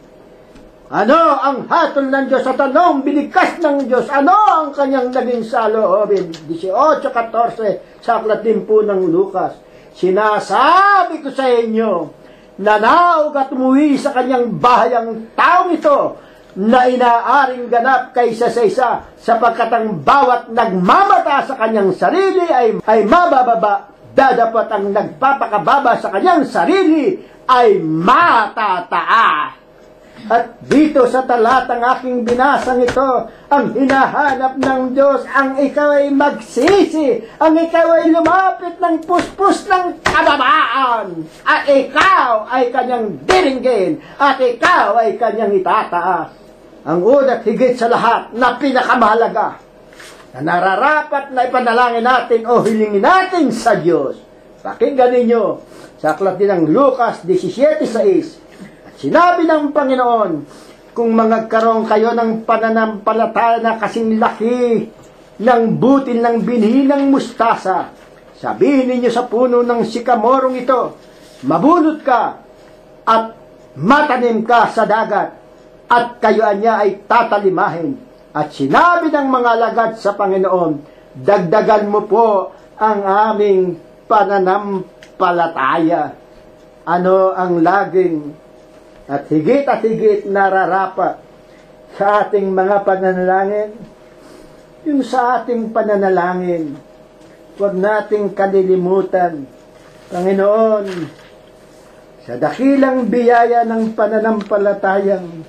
Ano ang hatol ng Diyos sa tanong binigkas ng Diyos? Ano ang kanyang naging saloobin? eighteen fourteen sa aklat din po ng Lucas. Sinasabi ko sa inyo, nanaog at umuwi sa kanyang bahay ang taong ito na inaaring ganap kaysa sa isa, sapagkat ang bawat nagmamata sa kanyang sarili ay, ay mabababa, dadapat ang nagpapakababa sa kanyang sarili ay matataas. At dito sa talatang aking binasang ito, ang hinahanap ng Diyos, ang ikaw ay magsisi, ang ikaw ay lumapit ng puspos ng kababaan, at ikaw ay kanyang diringgin, at ikaw ay kanyang itataas. Ang unat higit sa lahat na pinakamahalaga, na nararapat na ipanalangin natin o hilingin natin sa Diyos. Pakinggan ninyo sa aklat din ng Lucas seventeen six. Sinabi ng Panginoon, kung magkaroon kayo ng pananampalataya na kasing laki ng butil ng binhi ng mustasa, sabihin ninyo sa puno ng sikamorong ito, mabunot ka at matanim ka sa dagat, at kayo niya ay tatalimahin. At sinabi ng mga alagad sa Panginoon, dagdagan mo po ang aming pananampalataya. Ano ang laging at higit at higit nararapat sa ating mga pananalangin? Yung sa ating pananalangin, huwag nating kalilimutan, Panginoon, sa dakilang biyaya ng pananampalatayang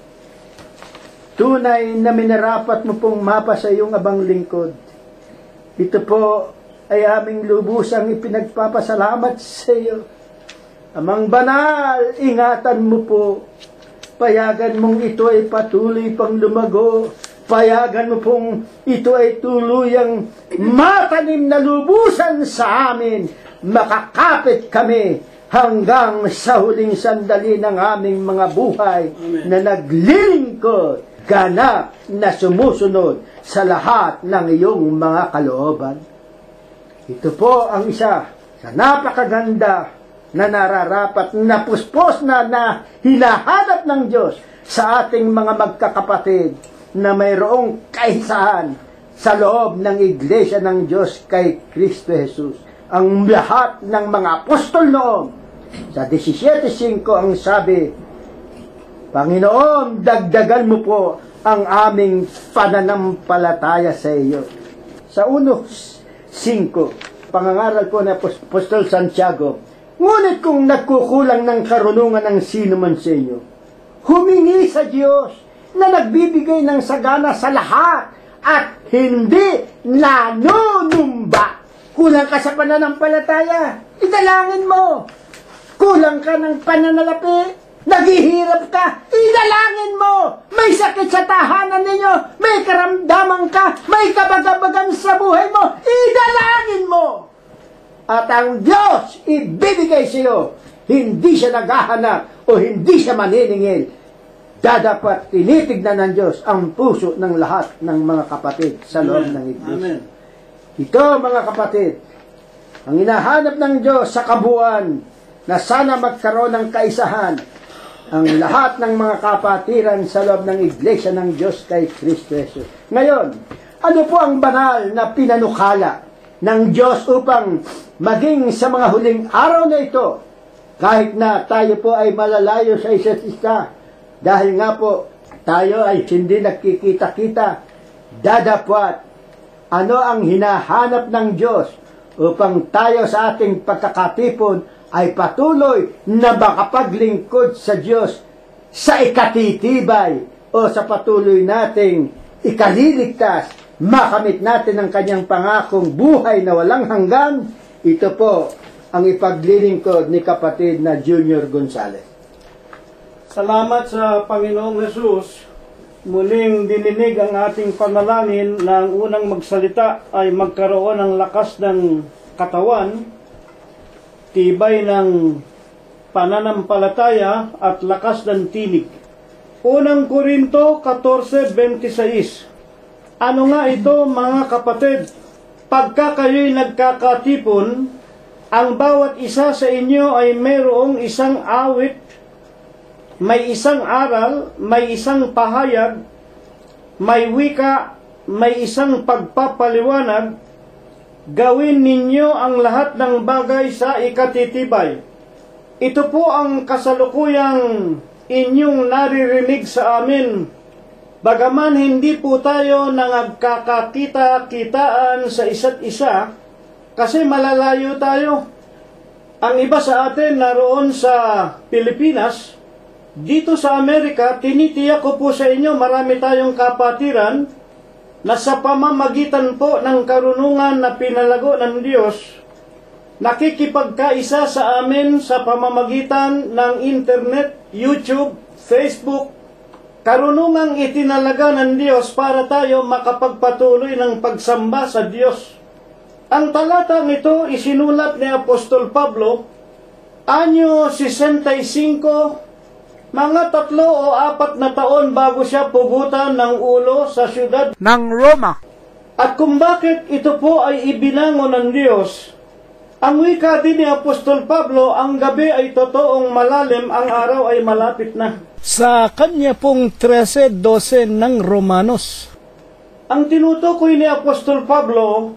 tunay na minarapat mo pong mapa sa iyong abang lingkod. Ito po ay aming lubusang ipinagpapasalamat sa iyo. Amang banal, ingatan mo po. Payagan mong ito ay patuloy pang lumago. Payagan mo pong ito ay tuluyang matanim na lubusan sa amin. Makakapit kami hanggang sa huling sandali ng aming mga buhay. Amen. Na naglilingkod, ganap na sumusunod sa lahat ng iyong mga kalooban. Ito po ang isa sa napakaganda na nararapat na puspos na, na hinahanap ng Diyos sa ating mga magkakapatid na mayroong kaisahan sa loob ng iglesia ng Diyos kay Kristo Jesus. Ang lahat ng mga apostol noon, sa seventeen five ang sabi, Panginoon, dagdagan mo po ang aming pananampalataya sa iyo. Sa one five, pangangaral po na Apostol Santiago, ngunit kung nagkukulang ng karunungan ng sino man sa inyo, humingi sa Diyos na nagbibigay ng sagana sa lahat at hindi nanunumba. Kulang ka sa pananampalataya, idalangin mo. Kulang ka ng pananalapi, naghihirap ka, idalangin mo. May sakit sa tahanan ninyo, may karamdaman ka, may kabagabagan sa buhay mo, idalangin mo. At ang Diyos ibibigay sa iyo. Hindi siya naghahanap o hindi siya maniningil. Dadapat tinitignan ng Diyos ang puso ng lahat ng mga kapatid sa loob ng iglesia. Amen. Ito, mga kapatid, ang hinahanap ng Diyos sa kabuuan na sana magkaroon ng kaisahan ang lahat ng mga kapatiran sa loob ng iglesia ng Diyos kay Kristo Jesus. Ngayon, ano po ang banal na pinanukala ng Diyos upang maging sa mga huling araw na ito, kahit na tayo po ay malalayo sa isa't isa, dahil nga po tayo ay hindi nagkikita-kita, dadapat ano ang hinahanap ng Diyos upang tayo sa ating pagkakatipon ay patuloy na makapaglingkod sa Diyos sa ikatitibay o sa patuloy nating ikaliligtas, makamit natin ang kanyang pangakong buhay na walang hanggan. Ito po ang ipaglilingkod ni kapatid na Junior Gonzales. Salamat sa Panginoong Jesus. Muling dininig ang ating panalangin na ang unang magsalita ay magkaroon ng lakas ng katawan tibay ng pananampalataya at lakas ng tinig. Unang Korinto fourteen twenty-six. Ano nga ito, mga kapatid? Pagka kayo'y nagkakatipon, ang bawat isa sa inyo ay mayroong isang awit, may isang aral, may isang pahayag, may wika, may isang pagpapaliwanag. Gawin ninyo ang lahat ng bagay sa ikatitibay. Ito po ang kasalukuyang inyong naririnig sa amin. Bagaman hindi po tayo nagkakakita-kitaan sa isa't isa, kasi malalayo tayo. Ang iba sa atin naroon sa Pilipinas, dito sa Amerika, tinitiyak ko po sa inyo, marami tayong kapatiran na sa pamamagitan po ng karunungan na pinalago ng Diyos, nakikipagkaisa sa amin sa pamamagitan ng internet, YouTube, Facebook, karunungang itinalaga ng Diyos para tayo makapagpatuloy ng pagsamba sa Diyos. Ang talatang ito isinulat ni Apostol Pablo, anyo sesentacinco, mga tatlo o apat na taon bago siya pugutan ng ulo sa siyudad ng Roma. At kung bakit ito po ay ibinangon ng Diyos, ang wika din ni Apostol Pablo, ang gabi ay totoong malalim, ang araw ay malapit na. Sa kanya pong thirteen twelve ng Romanos. Ang tinutukoy ni Apostol Pablo,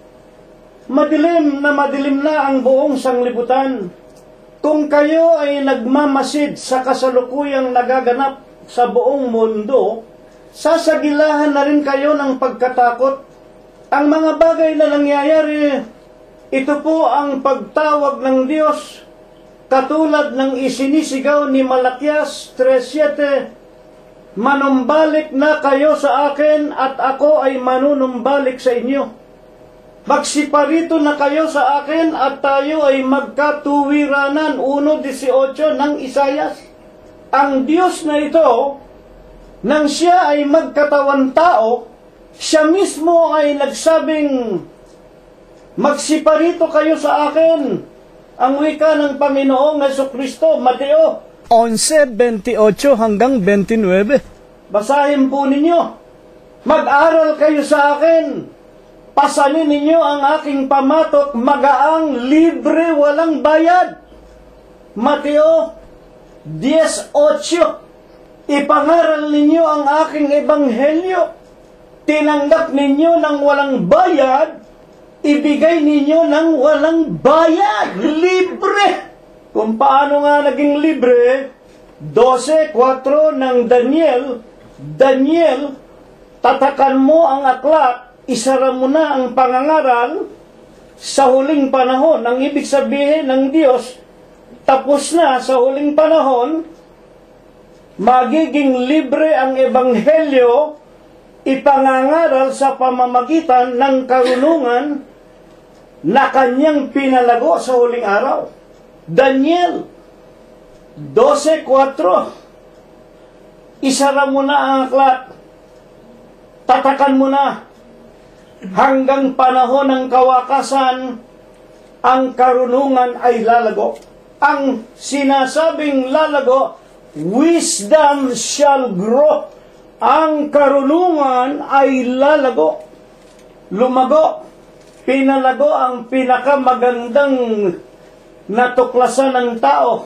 madilim na madilim na ang buong sanglibutan. Kung kayo ay nagmamasid sa kasalukuyang nagaganap sa buong mundo, sasagilahan na rin kayo ng pagkatakot. Ang mga bagay na nangyayari, ito po ang pagtawag ng Diyos, katulad ng isinisigaw ni Malakias three seven, manumbalik na kayo sa akin at ako ay manunumbalik sa inyo. Magsiparito na kayo sa akin at tayo ay magkatuwiranan. one eighteen ng Isayas. Ang Diyos na ito, nang siya ay magkatawan tao, siya mismo ay nagsabing, magsiparito kayo sa akin. Ang wika ng Panginoong Jesucristo, Mateo eleven twenty-eight hanggang twenty-nine. Basahin po ninyo. Mag-aral kayo sa akin. Pasanin ninyo ang aking pamatok, magaang, libre, walang bayad. Mateo ten eight. Ipangaral ninyo ang aking ebanghelyo. Tinanggap ninyo ng walang bayad, ibigay ninyo ng walang bayad. Libre! Kung paano nga naging libre, twelve four ng Daniel, Daniel, tatakan mo ang aklat, isara mo na ang pangangaral sa huling panahon. Ang ibig sabihin ng Diyos, tapos na sa huling panahon, magiging libre ang ebanghelyo, ipangangaral sa pamamagitan ng karunungan na kanyang pinalago sa huling araw. Daniel twelve four. Isara mo na ang aklat, tatakan mo na, hanggang panahon ng kawakasan, ang karunungan ay lalago. Ang sinasabing lalago, wisdom shall grow. Ang karunungan ay lalago, lumago. Pinalago ang pinakamagandang natuklasan ng tao,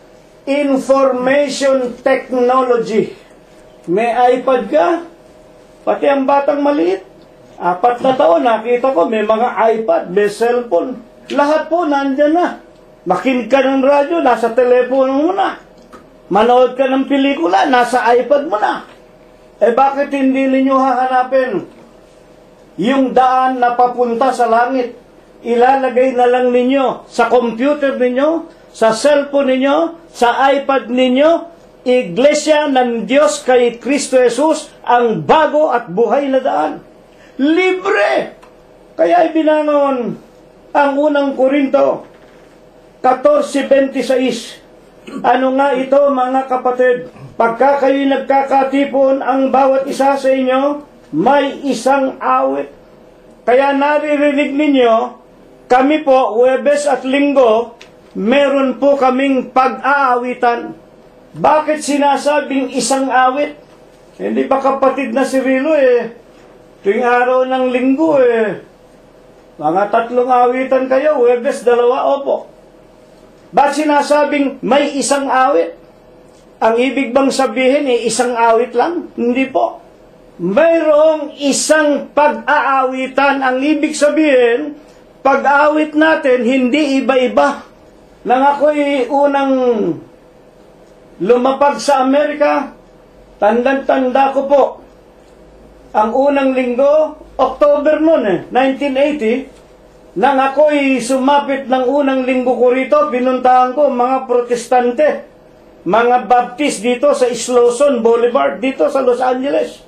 information technology. May iPad ka, pati ang batang maliit, apat na taon, nakita ko, may mga iPad, may cellphone. Lahat po nandyan na. Makinig ka ng radyo, nasa telepono mo na. Manood ka ng pelikula, nasa iPad mo na. Eh bakit hindi ninyo hahanapin yung daan na papunta sa langit? Ilalagay na lang ninyo sa computer ninyo, sa cellphone ninyo, sa iPad ninyo, Iglesia ng Diyos kay Kristo Jesus, ang bago at buhay na daan. Libre! Kaya ibinangon ang unang Korinto fourteen twenty-six. Ano nga ito, mga kapatid? Pagka kayo'y nagkakatipon, ang bawat isa sa inyo may isang awit. Kaya naririnig ninyo, kami po, Huwebes at Linggo, meron po kaming pag-aawitan. Bakit sinasabing isang awit? Hindi ba kapatid na si Rilo eh, tuwing araw ng linggo eh, mga tatlong awitan kayo, Huwebes, dalawa, opo. Ba't sinasabing may isang awit? Ang ibig bang sabihin eh, isang awit lang? Hindi po. Mayroong isang pag-aawitan. Ang ibig sabihin, pag-awit natin, hindi iba-iba. Nang ako'y unang lumapag sa Amerika, tandang-tanda ko po, ang unang linggo, October noon eh, nineteen eighty, nang ako'y sumapit ng unang linggo ko rito, pinuntahan ko mga protestante, mga Baptist dito sa Slauson Boulevard, dito sa Los Angeles.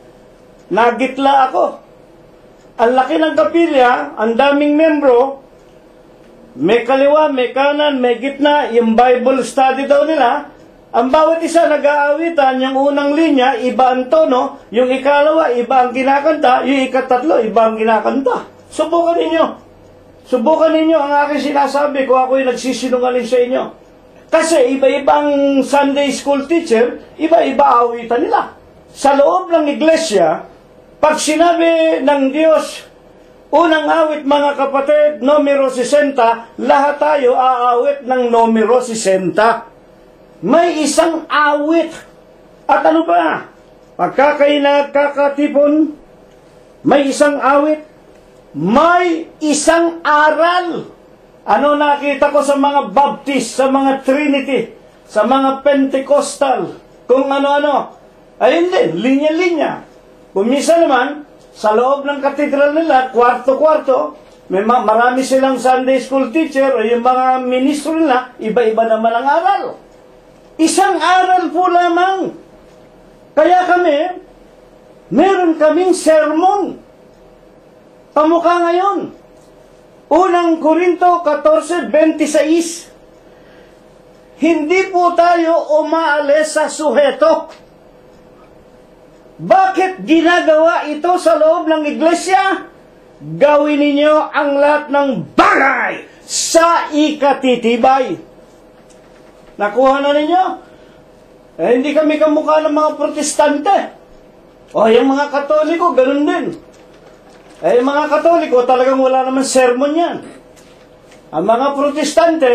Nagitla ako. Ang laki ng kapilya, ang daming membro, may kaliwa, may kanan, may gitna, yung Bible study daw nila. Ang bawat isa nag-aawitan, yung unang linya, iba ang tono, yung ikalawa, iba ang kinakanta, yung ikatatlo, iba ang kinakanta. Subukan ninyo. Subukan ninyo ang aking sinasabi ko, ako'y nagsisinungaling sa inyo. Kasi iba-ibang Sunday school teacher, iba-iba awitan nila. Sa loob ng iglesia, pag sinabi ng Diyos, unang awit mga kapatid, numero sesenta, lahat tayo aawit ng numero sesenta. May isang awit. At ano ba? Pagka kayo nagkakatipon, may isang awit, may isang aral. Ano nakita ko sa mga Baptist, sa mga Trinity, sa mga Pentecostal, kung ano-ano. Ay hindi, linya-linya. Kumisa naman, sa loob ng katedral nila, kwarto-kwarto, may marami silang Sunday school teacher, o yung mga ministro nila, iba-iba naman ang aral. Isang aral po lamang. Kaya kami, meron kaming sermon. Pamukha ngayon. Unang Korinto fourteen twenty-six. Hindi po tayo umaalis sa suheto. Bakit ginagawa ito sa loob ng iglesia? Gawin ninyo ang lahat ng bagay sa ikatitibay. Nakuha na ninyo? Eh, hindi kami kamukha ng mga protestante. O, yung mga katoliko, ganun din. Eh, yung mga katoliko, talagang wala naman sermon yan. Ang mga protestante,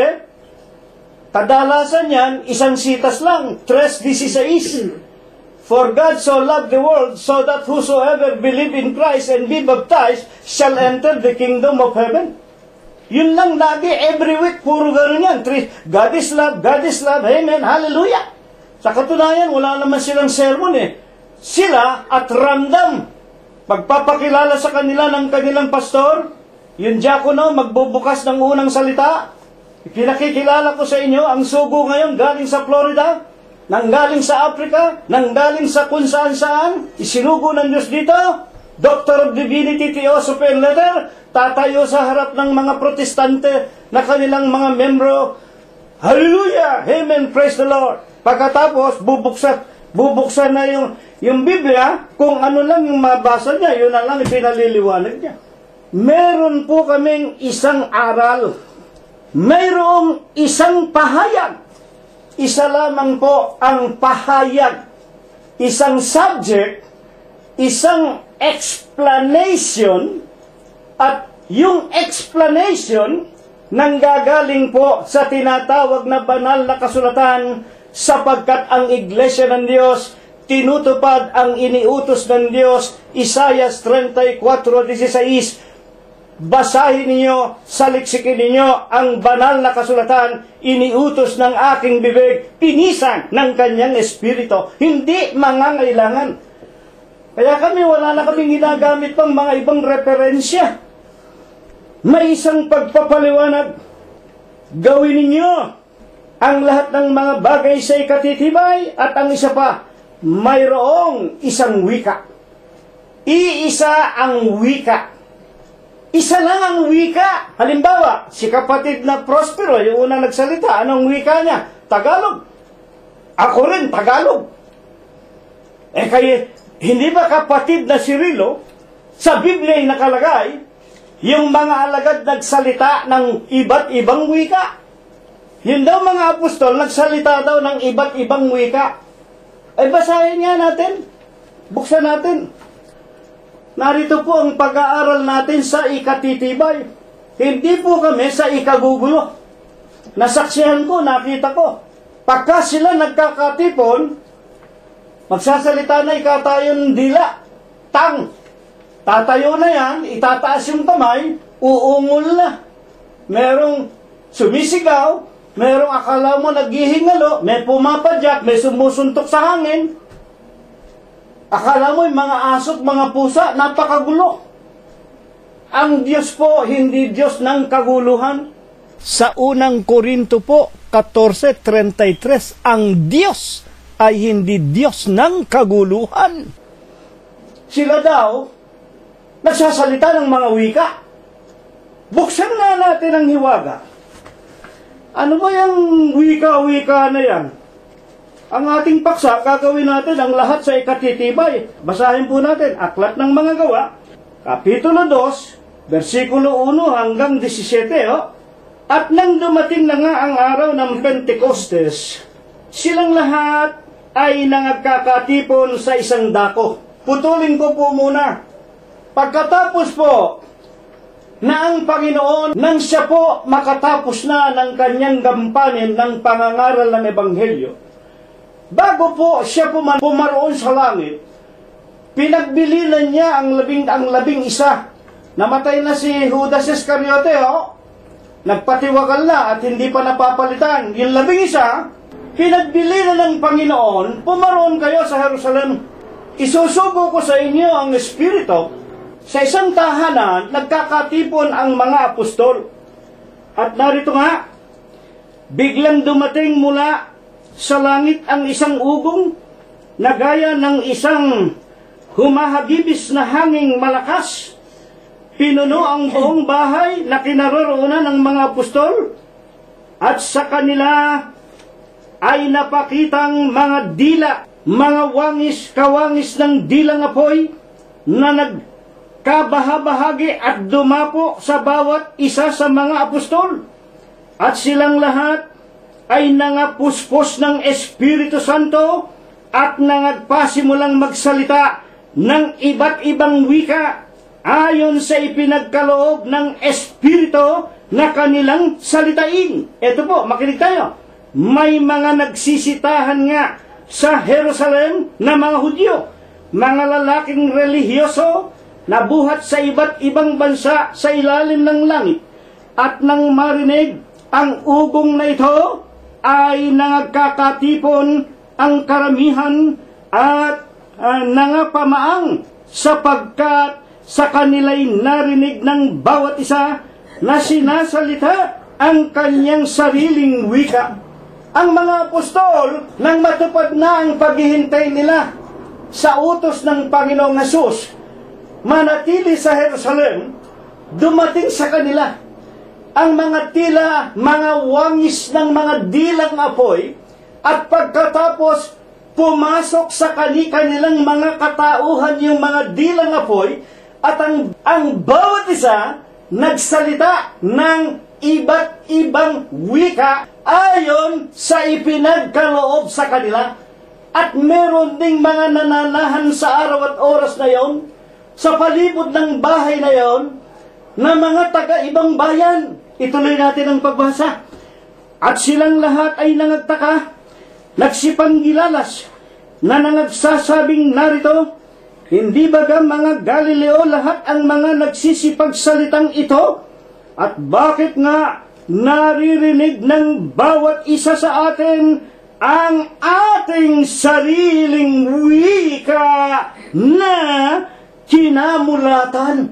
kadalasan yan, isang sitas lang, tres dieciséis. For God so loved the world, so that whosoever believe in Christ and be baptized shall enter the kingdom of heaven. Yun lang lagi, every week, puro gano'n yan. God is love, God is love, amen, hallelujah. Sa katunayan, wala naman silang sermon eh. Sila at random, pagpapakilala sa kanila ng kanilang pastor, yung diakono magbubukas ng unang salita. Pinakikilala ko sa inyo, ang sugo ngayon galing sa Florida, nanggaling sa Africa, nanggaling sa kung saan-saan, isinugo ng Diyos dito, Doctor of Divinity, Theosophy and Letter, tatayo sa harap ng mga protestante na kanilang mga membro. Hallelujah! Amen! Praise the Lord! Pagkatapos, bubuksan, bubuksan na yung, yung Biblia, kung ano lang yung mabasa niya, yun na lang ipinaliliwanag niya. Meron po kaming isang aral. Mayroong isang pahayag. Isa lamang po ang pahayag. Isang subject, isang explanation, at yung explanation nanggagaling po sa tinatawag na banal na kasulatan, sapagkat ang iglesia ng Diyos tinutupad ang iniutos ng Diyos. Isaiah thirty-four sixteen. Basahin ninyo, saliksikin ninyo ang banal na kasulatan, iniutos ng aking bibig, pinisan ng kanyang espiritu. Hindi mangangailangan. Kaya kami, wala na kaming ginagamit pang mga ibang referensya. May isang pagpapaliwanag. Gawin ninyo ang lahat ng mga bagay sa ikatitibay, at ang isa pa, mayroong isang wika. Iisa ang wika. Isa lang ang wika. Halimbawa, si kapatid na Prospero, yung unang nagsalita, anong wika niya? Tagalog. Ako rin, Tagalog. Eh kaya, hindi ba kapatid na si Rilo, sa Biblia ay nakalagay, yung mga alagad nagsalita ng iba't ibang wika? Yun daw mga apostol, nagsalita daw ng iba't ibang wika. Ay basahin nga natin. Buksan natin. Narito po ang pag-aaral natin sa ikatitibay. Hindi po kami sa ikagugulo. Nasaksihan ko, nakita ko. Pagka sila nagkakatipon, magsasalita na ikatayon dila. Tang. Tatayo na yan, itataas yung kamay, uungol na. Merong sumisigaw, merong akala mo naghihingalo, may pumapadyak, may sumusuntok sa hangin. Akala mo yung mga asot, mga pusa, napakagulo. Ang Diyos po, hindi Diyos ng kaguluhan. Sa unang Korinto po, fourteen thirty-three, ang Diyos ay hindi Diyos ng kaguluhan. Sila daw, nagsasalita ng mga wika. Buksan nga natin ang hiwaga. Ano ba yung wika-wika na yan? Ang ating paksa, gagawin natin ang lahat sa ikatitibay. Basahin po natin, Aklat ng Mga Gawa, Kapitulo two, versikulo one hanggang seventeen. Oh. At nang dumating na nga ang araw ng Pentecostes, silang lahat ay nangagkakatipon sa isang dako. Putulin ko po muna. Pagkatapos po na ang Panginoon, nang siya po makatapos na ng kanyang gampanin ng pangangaral ng Ebanghelyo, bago po siya pumaroon sa langit, pinagbilinan niya ang labing, ang labing isa. Namatay na si Judas Iscariote, oh. Nagpatiwagal na at hindi pa napapalitan. Yung labing isa, pinagbilinan ng Panginoon, pumaroon kayo sa Jerusalem. Isusugo ko sa inyo ang Espiritu. Sa isang tahanan, nagkakatipon ang mga apostol. At narito nga, biglang dumating mula sa langit ang isang ugong na gaya ng isang humahagibis na hanging malakas. Pinuno ang buong bahay na kinaroroonan ng mga apostol. At sa kanila ay napakitang mga dila, mga wangis, kawangis ng dilang apoy na nagkabahabahagi at dumapo sa bawat isa sa mga apostol. At silang lahat ay nangapuspos ng Espiritu Santo at nangagpasimulang magsalita ng iba't ibang wika ayon sa ipinagkaloob ng Espiritu na kanilang salitain. Ito po, makinig tayo. May mga nagsisitahan nga sa Jerusalem na mga Hudyo, mga lalaking relihiyoso na buhat sa iba't ibang bansa sa ilalim ng langit. At nang marinig ang ugong na ito, ay nangagkakatipon ang karamihan at uh, nangapamaang sapagkat sa kanila'y narinig ng bawat isa na sinasalita ang kanyang sariling wika. Ang mga apostol, nang matupad na ang paghihintay nila sa utos ng Panginoong Hesus, manatili sa Jerusalem, dumating sa kanila ang mga tila, mga wangis ng mga dilang apoy, at pagkatapos pumasok sa kani-kanilang mga katauhan yung mga dilang apoy, at ang, ang bawat isa nagsalita ng iba't ibang wika ayon sa ipinagkaloob sa kanila. At meron ding mga nananahan sa araw at oras na yon, sa palibot ng bahay na yon, na mga taga-ibang bayan. Ituloy natin ang pagbasa. At silang lahat ay nangagtaka, nagsipanggilalas, na nangagsasabing narito, hindi baga mga Galileo lahat ang mga nagsisipagsalitang ito? At bakit nga naririnig ng bawat isa sa atin ang ating sariling wika na kinamulatan?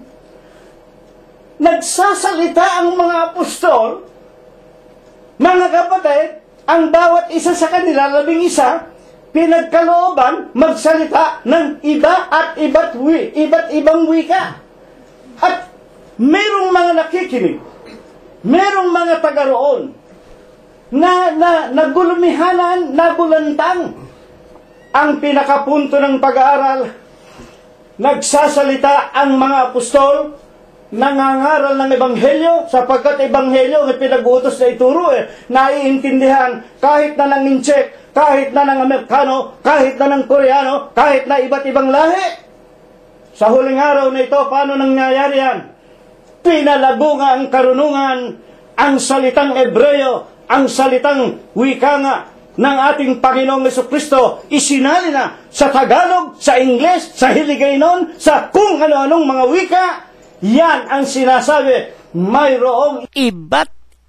Nagsasalita ang mga apostol, mga kapatid, ang bawat isa sa kanila, labing isa, pinagkalooban magsalita ng iba at iba't, wi, iba't ibang wika. At merong mga nakikinig, merong mga taga roon na, na nagulumihanan, nagulantang. Ang pinakapunto ng pag-aaral, nagsasalita ang mga apostol nangangaral ng ebanghelyo, sapagkat ebanghelyo ay pinag-uutos na ituro eh, naiintindihan kahit na ng Incheck, kahit na ng Amerikano, kahit na ng Koreano, kahit na iba't ibang lahi. Sa huling araw na ito, paano nangyayari yan? Pinalago nga ang karunungan, ang salitang Ebreyo, ang salitang wika nga ng ating Panginoong Jesucristo, isinali na sa Tagalog, sa Ingles, sa Hiligaynon, sa kung ano-anong mga wika. Yan ang sinasabi, mayroong Iba't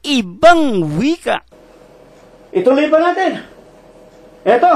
ibang wika. ituloy pa natin. Eto,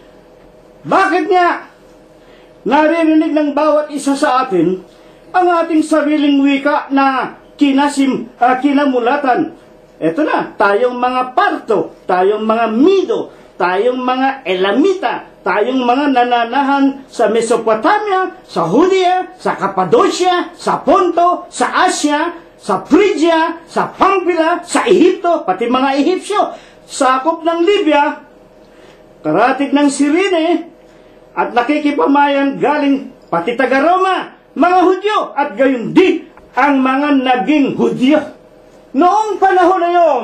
bakit nga naririnig ng bawat isa sa atin ang ating sariling wika na kinasim, uh, kinamulatan? Eto na, tayong mga Parto, tayong mga Mido, tayong mga Elamita, tayong mga nananahan sa Mesopotamia, sa Judea, sa Cappadocia, sa Ponto, sa Asia, sa Phrygia, sa Pampila, sa Ehipto, pati mga Ehipsyo, sakop ng Libya, karatig ng Cyrene, at nakikipamayan galing pati taga Roma, mga Hudyo, at gayon di ang mga naging Hudyo. Noong panahon na yon,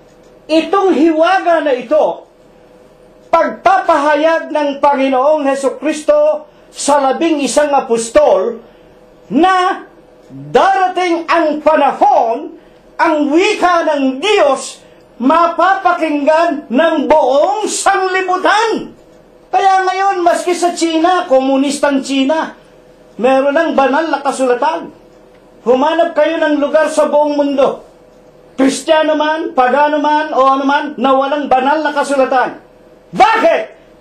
itong hiwaga na ito, pagpapahayag ng Panginoong Hesukristo sa labing isang apostol, na darating ang panahon, ang wika ng Diyos mapapakinggan ng buong sanglibutan. Kaya ngayon, maski sa China, komunistang China, meron ng banal na kasulatan. Humanap kayo ng lugar sa buong mundo, Kristiyano man, pagano man, o ano man, na walang banal na kasulatan. Bakit?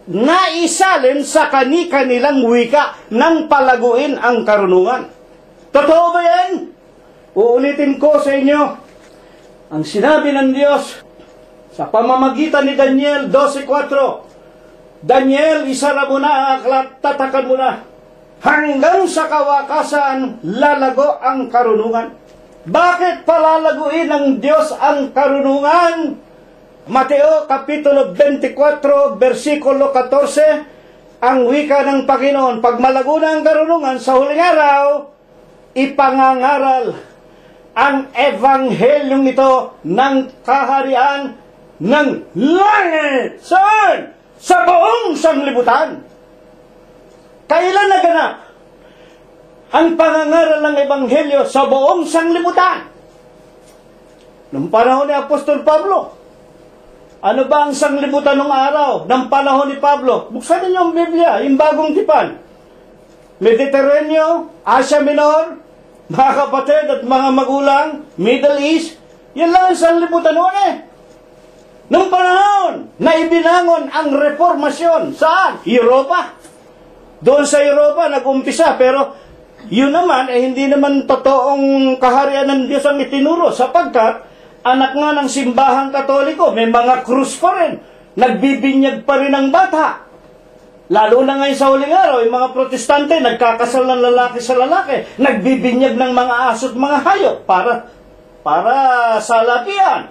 Naisalin sa kani-kanilang wika nang palaguin ang karunungan. Totoo ba yan? Uulitin ko sa inyo ang sinabi ng Diyos sa pamamagitan ni Daniel twelve four. Daniel, isara mo na ang aklat, tatakan mo na. Hanggang sa kawakasan, lalago ang karunungan. Bakit palalaguin ng Diyos ang karunungan? Mateo Kapitulo twenty-four, versikulo fourteen, ang wika ng Panginoon, pag malago na ang karunungan sa huling araw, ipangangaral ang evanghelyong ito ng kaharian ng langit. Saan? Sa buong sanglibutan. Kailan naganap ang pangangaral ng ebanghelyo sa buong sanglibutan? Noong panahon ni Apostol Pablo. Ano ba ang sanglibutan ng araw ng panahon ni Pablo? Buksan niyo ang Biblia, yung bagong tipan. Mediterranean, Asia Minor, mga kapatid at mga magulang, Middle East, yan lang ang sanglibutan noon eh. Noong panahon na ibinangon ang reformasyon, saan? Europa. Doon sa Europa nag-umpisa, pero yun naman, eh hindi naman totoong kaharian ng Diyos ang itinuro, sapagkat anak nga ng simbahang Katoliko, may mga krus pa rin, nagbibinyag pa rin ang bata. Lalo na ngayon sa huling araw, yung mga protestante, nagkakasal ng lalaki sa lalaki, nagbibinyag ng mga aso at mga hayop para, para sa lapian.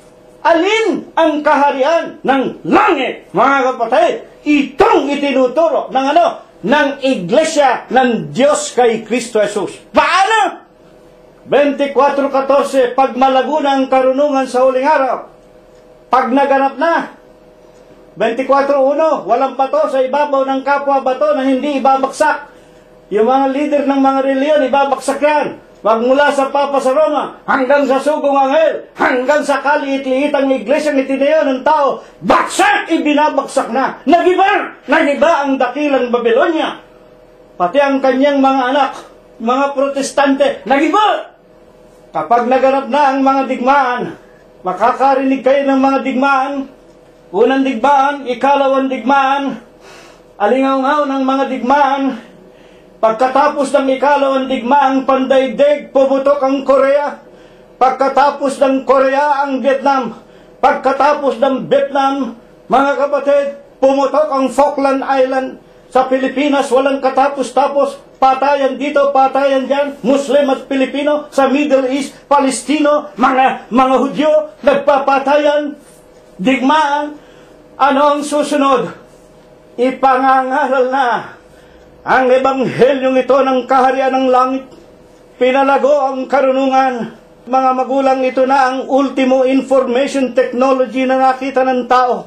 Alin ang kaharian ng langit, mga kapatid? Itong itinuturo ng ano? Ng Iglesia ng Diyos kay Kristo Jesus. Paano? twenty-four fourteen, pag malago na ang karunungan sa huling araw, pag naganap na, twenty-four one, walang bato sa ibabaw ng kapwa bato na hindi ibabaksak. Yung mga leader ng mga reliyon, ibabaksak yan. Magmula sa Papa sa Roma, hanggang sa Sugong Anghel, hanggang sa kaliit-liitang iglesyang itinayo ng tao, baksak, ibinabaksak na. Nagiba, nagiba ang dakilang Babylonia. Pati ang kanyang mga anak, mga protestante, nagiba. Kapag naganap na ang mga digmaan, makakarinig kayo ng mga digmaan. Unang digmaan, ikalawang digmaan, alingaw-ngaw ng mga digmaan. Pagkatapos ng ikalawang digmaang pandaigdig, pumutok ang Korea. Pagkatapos ng Korea, ang Vietnam. Pagkatapos ng Vietnam, mga kapatid, pumutok ang Falkland Island. Sa Pilipinas, walang katapos-tapos. Patayan dito, patayan dyan. Muslim at Pilipino. Sa Middle East, Palestino, mga, mga Hudyo, nagpapatayan. Digmaan. Ano ang susunod? Ipangangaral na ang ebanghelyong ito ng kaharian ng langit. pinalago ang karunungan. Mga magulang, ito na ang ultimo information technology na nakita ng tao.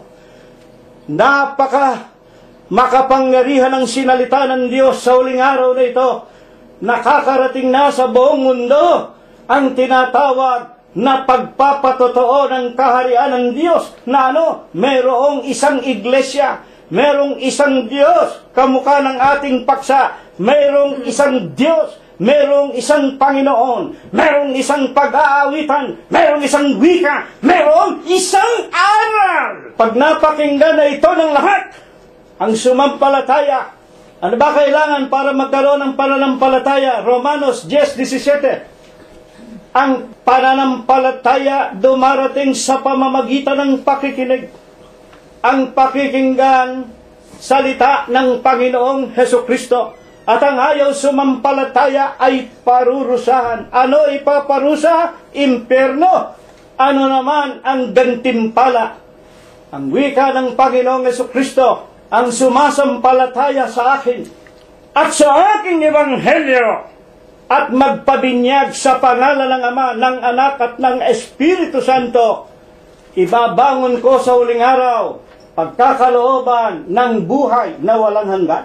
Napaka makapangyarihan ang sinalita ng Diyos sa huling araw na ito. Nakakarating na sa buong mundo ang tinatawag na pagpapatotoo ng kaharian ng Diyos na ano, mayroong isang iglesia, mayroong isang Diyos, kamukha ng ating paksa, mayroong isang Diyos, mayroong isang Panginoon, mayroong isang pag-aawitan, mayroong isang wika, mayroong isang aral. Pag napakinggan na ito ng lahat, ang sumampalataya, ano ba kailangan para magkaroon ng pananampalataya? Romanos ten seventeen. Ang pananampalataya dumarating sa pamamagitan ng pakikinig. Ang pakikinggan salita ng Panginoong Hesukristo. At ang ayaw sumampalataya ay parurusahan. Ano ipaparusa? Impyerno. Ano naman ang gantimpala? Ang wika ng Panginoong Hesukristo, ang sumasampalataya sa akin at sa aking ebanghelyo at magpabinyag sa pangalan ng Ama, ng Anak at ng Espiritu Santo, ibabangon ko sa huling araw pagkakalooban ng buhay na walang hanggan.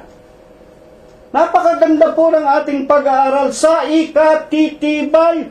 Napakaganda po ng ating pag-aaral sa ikatitibay.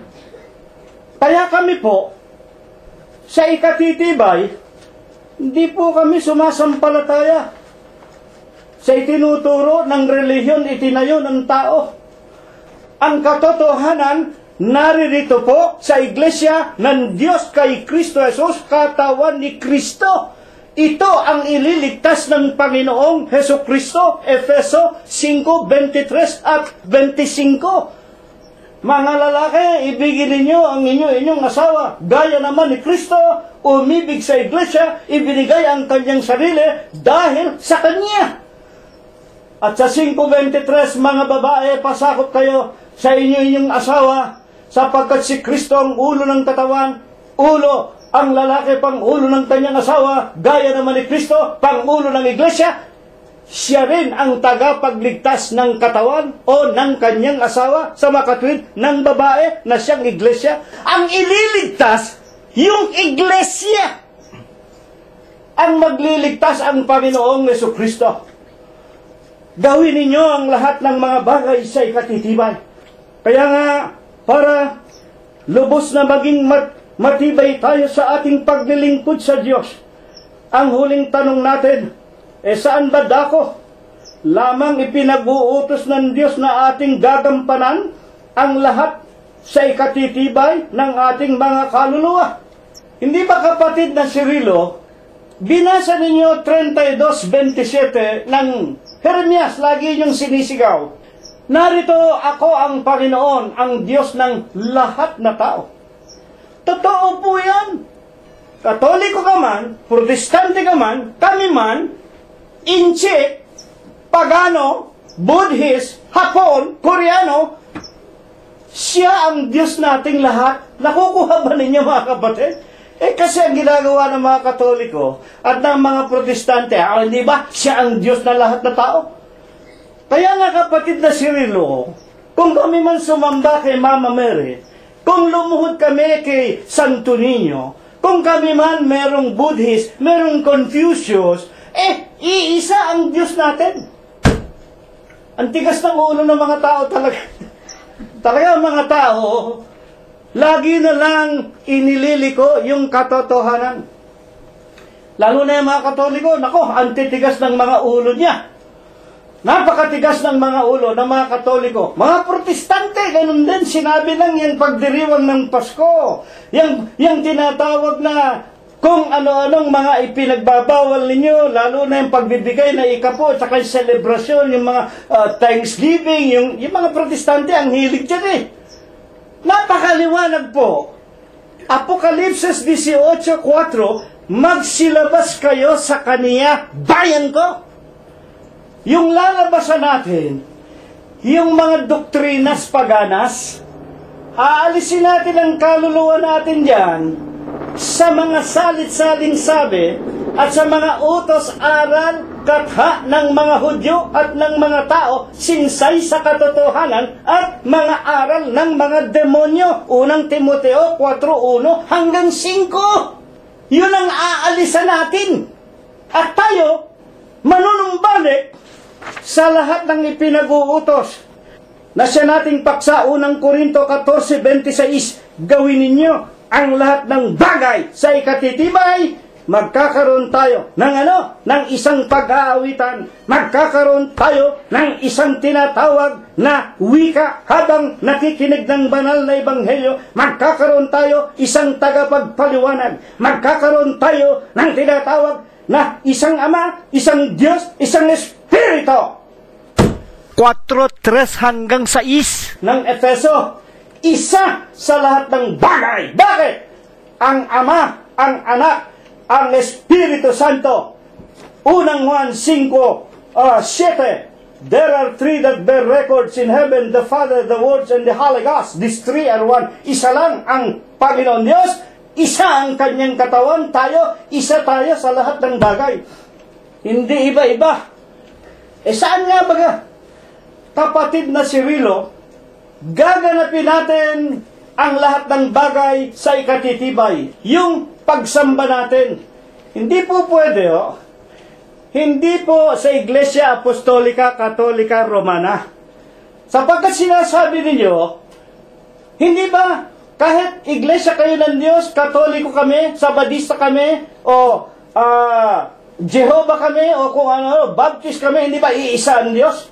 Kaya kami po, sa ikatitibay, hindi po kami sumasampalataya sa itinuturo ng relihiyon, itinayo ng tao. Ang katotohanan, naririto po sa iglesia ng Diyos kay Kristo Jesus, katawan ni Kristo. Ito ang ililigtas ng Panginoong Hesukristo, Efeso five twenty-three at twenty-five. Mga lalaki, ibigin ninyo ang inyo inyong asawa, gaya naman ni Kristo, umibig sa iglesia, ibinigay ang kanyang sarili dahil sa kanya. At sa five twenty-three, mga babae, pasakop kayo sa inyo inyong asawa, sapagkat si Kristo ang ulo ng katawan, ulo, ang lalaki pang ulo ng kanyang asawa, gaya naman ni Kristo, pang ulo ng iglesia. Siya rin ang tagapagligtas ng katawan o ng kanyang asawa sa makatwid ng babae na siyang iglesia. Ang ililigtas, yung iglesia. Ang magliligtas ang Panginoong Jesucristo. Gawin ninyo ang lahat ng mga bagay sa ikatitibay. Kaya nga, para lubos na maging mat matibay tayo sa ating paglilingkod sa Diyos, ang huling tanong natin, eh saan ba dako? Lamang ipinag-uutos ng Diyos na ating gagampanan ang lahat sa ikatitibay ng ating mga kaluluwa. Hindi ba, kapatid na Cirilo, binasa ninyo thirty-two twenty-seven ng Jeremias, lagi niyong sinisigaw, narito ako ang Panginoon, ang Diyos ng lahat na tao. Totoo po yan. Katoliko ka man, Protestante ka man, kami man, Inche, Pagano, Buddhist, Hapon, Koreano, siya ang Diyos nating lahat. Nakukuha ba ninyo, mga kapatid? Eh kasi ang ginagawa ng mga Katoliko at ng mga Protestante, ah, hindi ba siya ang Diyos na lahat na tao? Kaya nga, kapatid na Cirilo, kung kami man sumamba kay Mama Mary, kung lumuhod kami kay Santo Niño, kung kami man merong Buddhist, merong Confucius, eh, iisa ang Diyos natin. Ang tigas ng ulo ng mga tao talaga. Talaga mga tao, lagi na lang inililiko yung katotohanan. Lalo na yung mga Katoliko, nako, ang titigas ng mga ulo niya. Napakatigas ng mga ulo ng mga Katoliko. Mga Protestante, ganun din, sinabi lang yung pagdiriwang ng Pasko. Yung, yung tinatawag na kung ano-anong mga ipinagbabawal ninyo, lalo na yung pagbibigay na ikapo, at saka yung celebration, yung mga uh, Thanksgiving, yung, yung mga Protestante, ang hilig dyan eh. Napakaliwanag po. Apokalipsis eighteen four, magsilabas kayo sa kaniya, bayan ko. Yung lalabasan natin, yung mga doktrinas paganas, aalisin natin ang kaluluwa natin dyan, sa mga salit-saling sabi at sa mga utos, aral pagkatha ng mga Hudyo at ng mga tao, sinsay sa katotohanan at mga aral ng mga demonyo. Unang Timoteo four one hanggang five. Yun ang aalisan natin. At tayo, manunumbalik sa lahat ng ipinag-uutos na siya nating paksa. Unang Korinto fourteen twenty-six, gawin ninyo ang lahat ng bagay sa ikatitibay. Magkakaroon tayo ng ano? Ng isang pag-aawitan. Magkakaroon tayo ng isang tinatawag na wika habang nakikinig ng banal na ebanghelyo. Magkakaroon tayo isang tagapagpaliwanag. Magkakaroon tayo ng tinatawag na isang Ama, isang Diyos, isang Espiritu. four three hanggang six ng Efeso, isa sa lahat ng bagay. Bakit? Ang Ama, ang Anak, ang Espiritu Santo. Unang Juan five, seven. There are three that bear records in heaven, the Father, the Word, and the Holy Ghost. These three are one. Isa lang ang Panginoon Diyos, isa ang kanyang katawan, tayo, isa tayo sa lahat ng bagay. Hindi iba-iba. Eh saan nga baga? Kapatid na si Rilo, gaganapin natin ang lahat ng bagay sa ikatitibay. Yung pagsamba natin. Hindi po pwede, oh. Hindi po sa Iglesia Apostolika, Katolika, Romana. Sapagkat sinasabi ninyo, hindi ba kahit Iglesia kayo ng Diyos, Katoliko kami, Sabadista kami, o uh, Jehovah kami, o kung ano, Baptist kami, hindi ba iisa ang Diyos?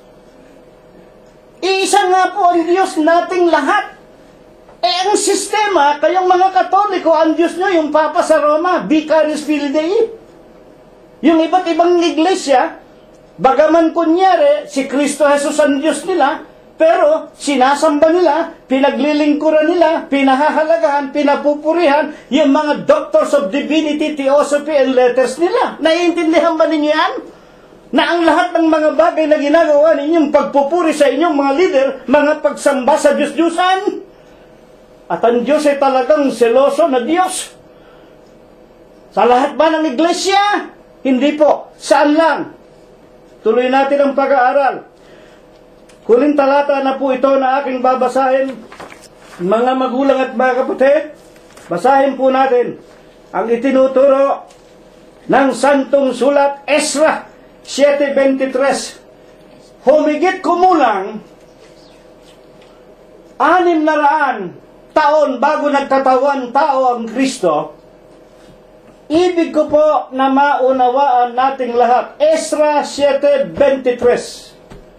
Iisa nga po ang Diyos nating lahat. Eh, ang sistema, kayong mga Katoliko, ang Diyos nyo, yung Papa sa Roma, Vicarius Filii Dei. Yung iba't ibang iglesia, bagaman kunyari, si Kristo Jesus ang Diyos nila, pero sinasamba nila, pinaglilingkuran nila, pinahahalagahan, pinapupurihan, yung mga Doctors of Divinity, Theosophy, and Letters nila. Naiintindihan ba ninyo yan? Na ang lahat ng mga bagay na ginagawa ninyong pagpupuri sa inyong mga leader, mga pagsamba sa Diyos-Diyusan. At ang Diyos ay talagang seloso na Diyos. Sa lahat ba ng iglesia? Hindi po. Saan lang? Tuloy natin ang pag-aaral. Huling talata na po ito na aking babasahin. Mga magulang at mga kapatid, basahin po natin ang itinuturo ng Santong Sulat, Ezra seven twenty-three. Humigit kumulang anim na raan taon bago nagkatawan tao ang Kristo. Ibig ko po na maunawaan nating lahat. Ezra seven twenty-three.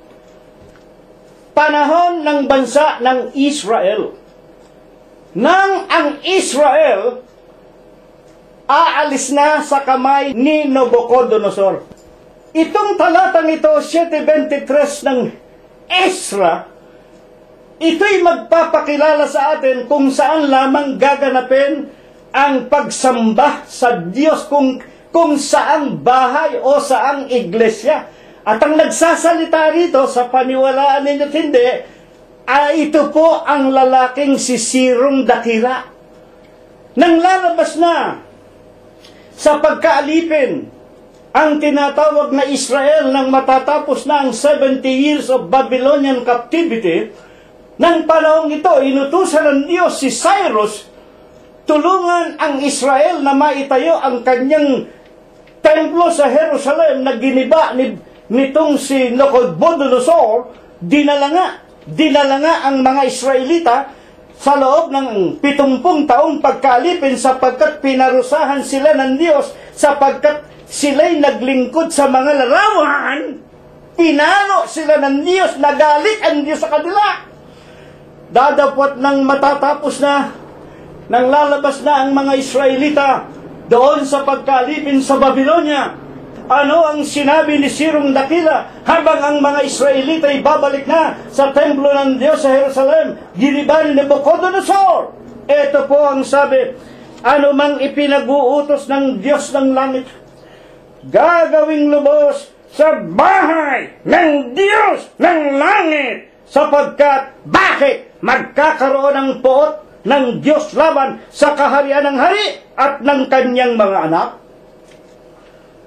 Panahon ng bansa ng Israel. Nang ang Israel aalis na sa kamay ni Nabucodonosor. Itong talatang ito, seven twenty-three ng Ezra, ito'y magpapakilala sa atin kung saan lamang gaganapin ang pagsamba sa Diyos, kung, kung saang bahay o saang iglesia. At ang nagsasalita rito sa paniwalaan ninyo't hindi, ay ito po ang lalaking si Sirong Dakila. Nang lalabas na sa pagkaalipin ang tinatawag na Israel nang matatapos na ang seventy years of Babylonian captivity, nang panahong ito, inutusan ng Diyos si Cyrus, tulungan ang Israel na maitayo ang kanyang templo sa Jerusalem na giniba ni nitong si Nabucodonosor. Dinala nga, dinala nga ang mga Israelita sa loob ng pitumpung taong pagkaalipin sapagkat pinarusahan sila ng Diyos, sapagkat sila'y naglingkod sa mga larawan. Pinalo sila ng Diyos, nagalit ang Diyos sa kanila. Dadapot nang matatapos na, nang lalabas na ang mga Israelita doon sa pagkaalipin sa Babylonia, ano ang sinabi ni Sirong Dakila habang ang mga Israelita ay babalik na sa templo ng Diyos sa Jerusalem, giniba ni Nabucodonosor? Ito po ang sabi, ano mang ipinag-uutos ng Diyos ng langit, gagawing lubos sa bahay ng Diyos ng langit, sapagkat bakit magkakaroon ng poot ng Diyos laban sa kaharian ng hari at ng kanyang mga anak?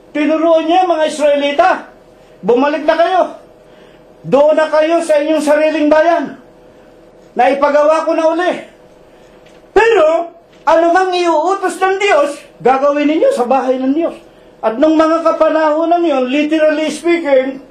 Tinuruan niya mga Israelita, bumalik na kayo. Doon na kayo sa inyong sariling bayan. Naipagawa ko na uli. Pero, anumang iuutos ng Diyos, gagawin ninyo sa bahay ng Diyos. At nung mga kapanahonan yun, literally speaking,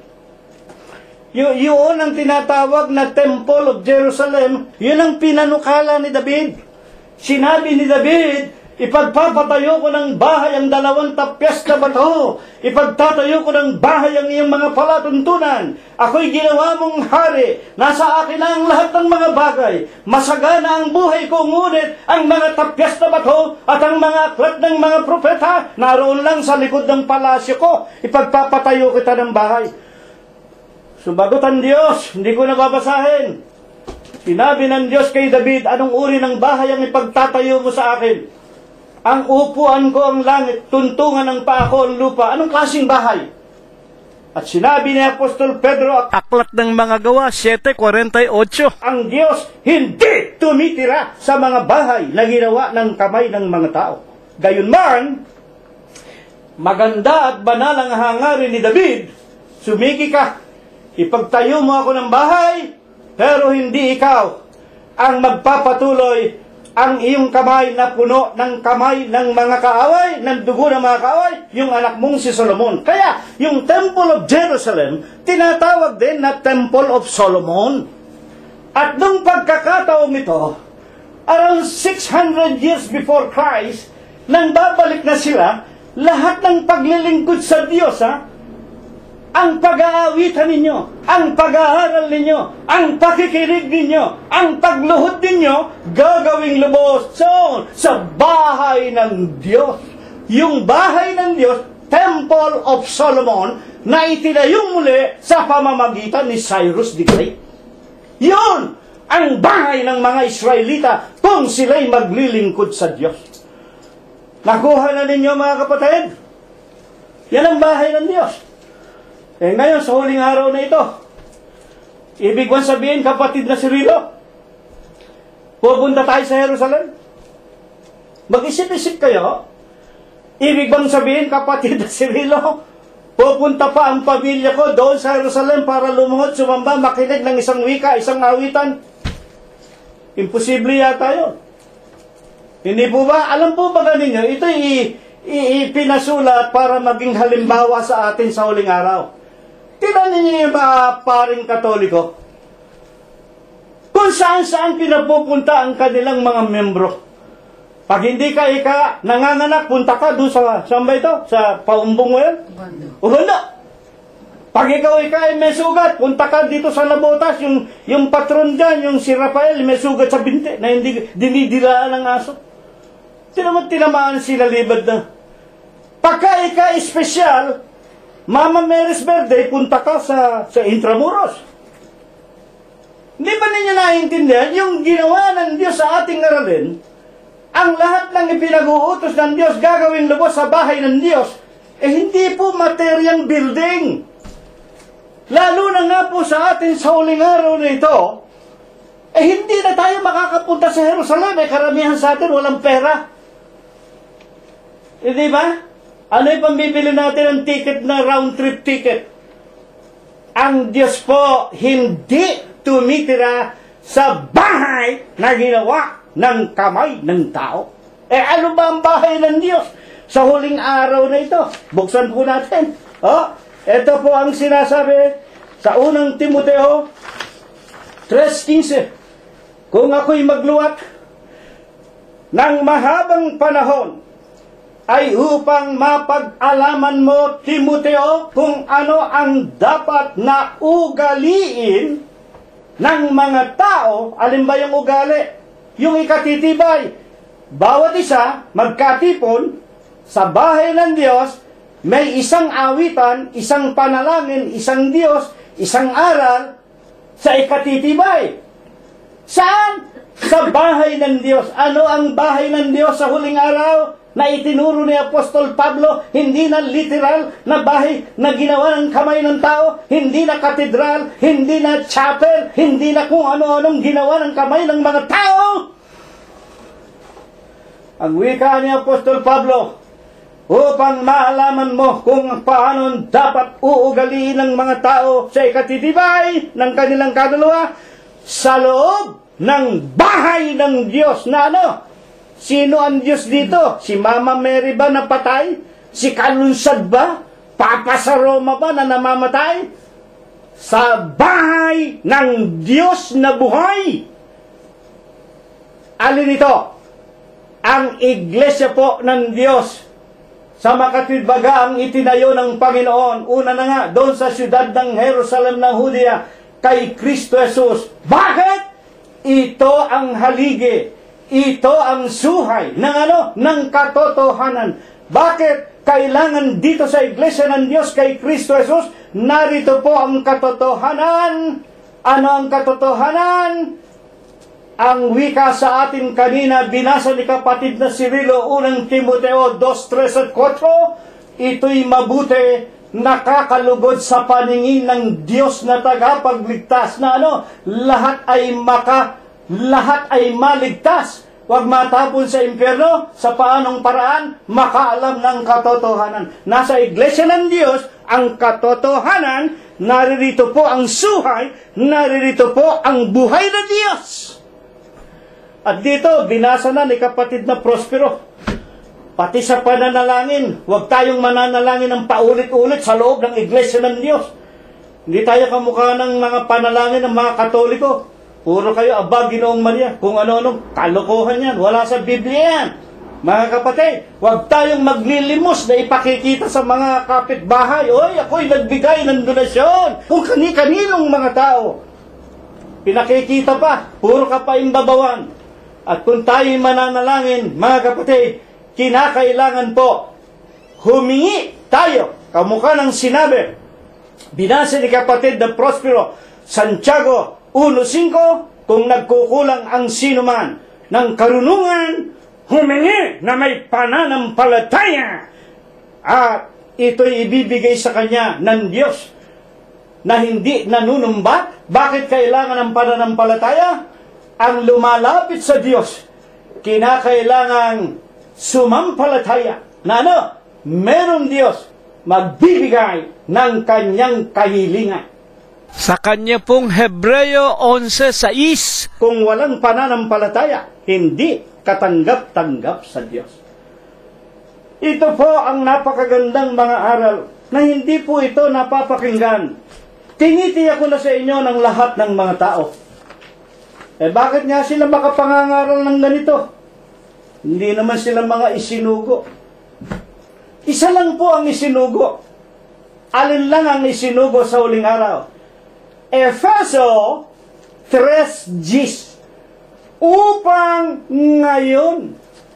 y- yun ang tinatawag na Temple of Jerusalem, yun ang pinanukala ni David. Sinabi ni David, ipagpapatayo ko ng bahay ang dalawang tapyas na bato. Ipagtatayo ko ng bahay ang iyong mga palatuntunan. Ako'y ginawa mong hari. Nasa akin na ang lahat ng mga bagay. Masagana ang buhay ko, ngunit ang mga tapyas na bato at ang mga aklat ng mga propeta naroon lang sa likod ng palasyo ko. Ipagpapatayo kita ng bahay. Sumagot ang Diyos, hindi ko nababasahin. Sinabi ng Diyos kay David, anong uri ng bahay ang ipagtatayo mo sa akin? Ang upuan ko ang langit, tuntungan ng paa ko ang lupa. Anong klaseng bahay? At sinabi ni Apostol Pedro, Aklat ng mga gawa, seven forty-eight. ang Diyos hindi tumitira sa mga bahay na ginawa ng kamay ng mga tao. Gayunman, maganda at banal ang hangarin ni David. Sumiki ka, ipagtayo mo ako ng bahay, pero hindi ikaw ang magpapatuloy ang iyong kamay na puno ng kamay ng mga kaaway, ng dugo ng mga kaaway, yung anak mong si Solomon. Kaya, yung Temple of Jerusalem, tinatawag din na Temple of Solomon. At nung pagkakataong ito, around six hundred years before Christ, nang babalik na sila, lahat ng paglilingkod sa Diyos, ha, ang pag-aawitan ninyo, ang pag-aaral ninyo, ang pakikinig ninyo, ang pagluhod ninyo, gagawing lubos sa bahay ng Diyos. Yung bahay ng Diyos, Temple of Solomon, na itinayo muli sa pamamagitan ni Cyrus the Great. Yun ang bahay ng mga Israelita kung sila'y maglilingkod sa Diyos. Nakuha na ninyo, mga kapatid? Yan ang bahay ng Diyos. Eh ngayon, sa huling araw na ito, ibig bang sabihin, kapatid na Cirilo, pupunta tayo sa Jerusalem? Mag-isip-isip kayo. Ibig bang sabihin, kapatid na Cirilo, pupunta pa ang pamilya ko doon sa Jerusalem para lumuhod, sumamba, makinig ng isang wika, isang awitan? Imposible yata yun. Hindi po ba? Alam po ba ninyo, ito'y ipinasulat para maging halimbawa sa atin sa huling araw. Tignan ninyo yung mga paring Katoliko. Kung saan-saan pinapupunta ang kanilang mga membro. Pag hindi ka ika nanganganak, punta ka doon sa, saan ba ito? Sa paumbong mo yan? Uganda. Pag ikaw ika ay may sugat, punta ka dito sa Labotas, yung, yung patron dyan, yung si Rafael, may sugat sa binti, na hindi dinidilaan ng aso. Tinaman tinamaan sila libad na. Pagka ika espesyal, Mama Mary's birthday, punta ka sa, sa Intramuros. Hindi ba ninyo naiintindihan? Yung ginawa ng Diyos sa ating aralin, ang lahat ng ipinag-uutos ng Diyos gagawin lubos sa bahay ng Diyos, eh hindi po materyang building. Lalo na nga po sa atin sa huling araw na ito, eh hindi na tayo makakapunta sa Jerusalem, eh karamihan sa atin walang pera. Hindi ba? Ano yung pambibili natin ng ticket na round-trip ticket? Ang Diyos po hindi tumitira sa bahay na ginawa ng kamay ng tao. Eh ano ba ang bahay ng Diyos sa huling araw na ito? Buksan po natin. Oh, ito po ang sinasabi sa unang Timoteo three fifteen. Kung ako'y magluwat ng mahabang panahon, ay upang mapag-alaman mo, Timoteo, kung ano ang dapat na ugaliin ng mga tao. Alin ba yung ugali? Yung ikatitibay. Bawat isa, magkatipon, sa bahay ng Diyos, may isang awitan, isang panalangin, isang Diyos, isang aral, sa ikatitibay. Saan? Sa bahay ng Diyos. Ano ang bahay ng Diyos sa huling araw? Na itinuro ni Apostol Pablo, hindi na literal na bahay na ginawa ng kamay ng tao, hindi na katedral, hindi na chapel, hindi na kung ano-anong ginawa ng kamay ng mga tao. Ang wika ni Apostol Pablo, upang maalaman mo kung paano dapat uugali ng mga tao sa ikatitibay ng kanilang kaluluwa sa loob ng bahay ng Diyos na ano? Sino ang Diyos dito? Si Mama Mary ba na patay? Si Kalunsad ba? Papa sa Roma ba na namamatay? Sa bahay ng Diyos na buhay. Alin ito? Ang iglesia po ng Diyos sa Makatwid Baga ang itinayo ng Panginoon. Una na nga, doon sa siyudad ng Jerusalem ng Judea, kay Kristo Jesus. Bakit? Ito ang haligi. Ito ang suhay ng ano? Ng katotohanan. Bakit kailangan dito sa iglesia ng Diyos kay Kristo Jesus? Narito po ang katotohanan. Ano ang katotohanan? Ang wika sa atin kanina, binasa ni kapatid na Cirilo, unang Timoteo two, three at four, ito'y mabuti, nakakalugod sa paningin ng Diyos na tagapagligtas, na ano, lahat ay maka, lahat ay maligtas. Huwag matapon sa impyerno, sa paanong paraan, makaalam ng katotohanan. Nasa iglesia ng Diyos, ang katotohanan, naririto po ang suhay, naririto po ang buhay na Diyos. At dito, binasa na ni kapatid na Prospero. Pati sa pananalangin, huwag tayong mananalangin ng paulit-ulit sa loob ng iglesia ng Diyos. Hindi tayo kamukha ng mga panalangin ng mga Katoliko. Puro kayo, aba, Ginoong Maria. Kung ano-ano, kalokohan yan. Wala sa Biblia yan. Mga kapatid, huwag tayong maglilimos na ipakikita sa mga kapitbahay. Oy, ako'y nagbigay ng donasyon. Kung kani-kaninong mga tao, pinakikita pa, puro ka pa imbabawan. At kung tayo'y mananalangin, mga kapatid, kinakailangan po, humingi tayo. Kamukha ng sinabi, binasa ni kapatid na Prospero, Santiago one five, kung nagkukulang ang sinuman ng karunungan, humingi na may pananampalataya. At ito'y ibibigay sa kanya ng Diyos na hindi nanunumbat. Bakit kailangan ng pananampalataya? Ang lumalapit sa Diyos, kinakailangang sumampalataya na ano? Meron Diyos magbibigay ng kanyang kahilingan. Sa kanya pong Hebreo eleven six, Kung walang pananampalataya, hindi katanggap-tanggap sa Diyos. Ito po ang napakagandang mga aral na hindi po ito napapakinggan. Tinitiyak ko na sa inyo ng lahat ng mga tao. Eh bakit nga sila makapangangaral ng ganito? Hindi naman sila mga isinugo. Isa lang po ang isinugo. Alin lang ang isinugo sa huling araw? Efeso three Gs. Upang ngayon.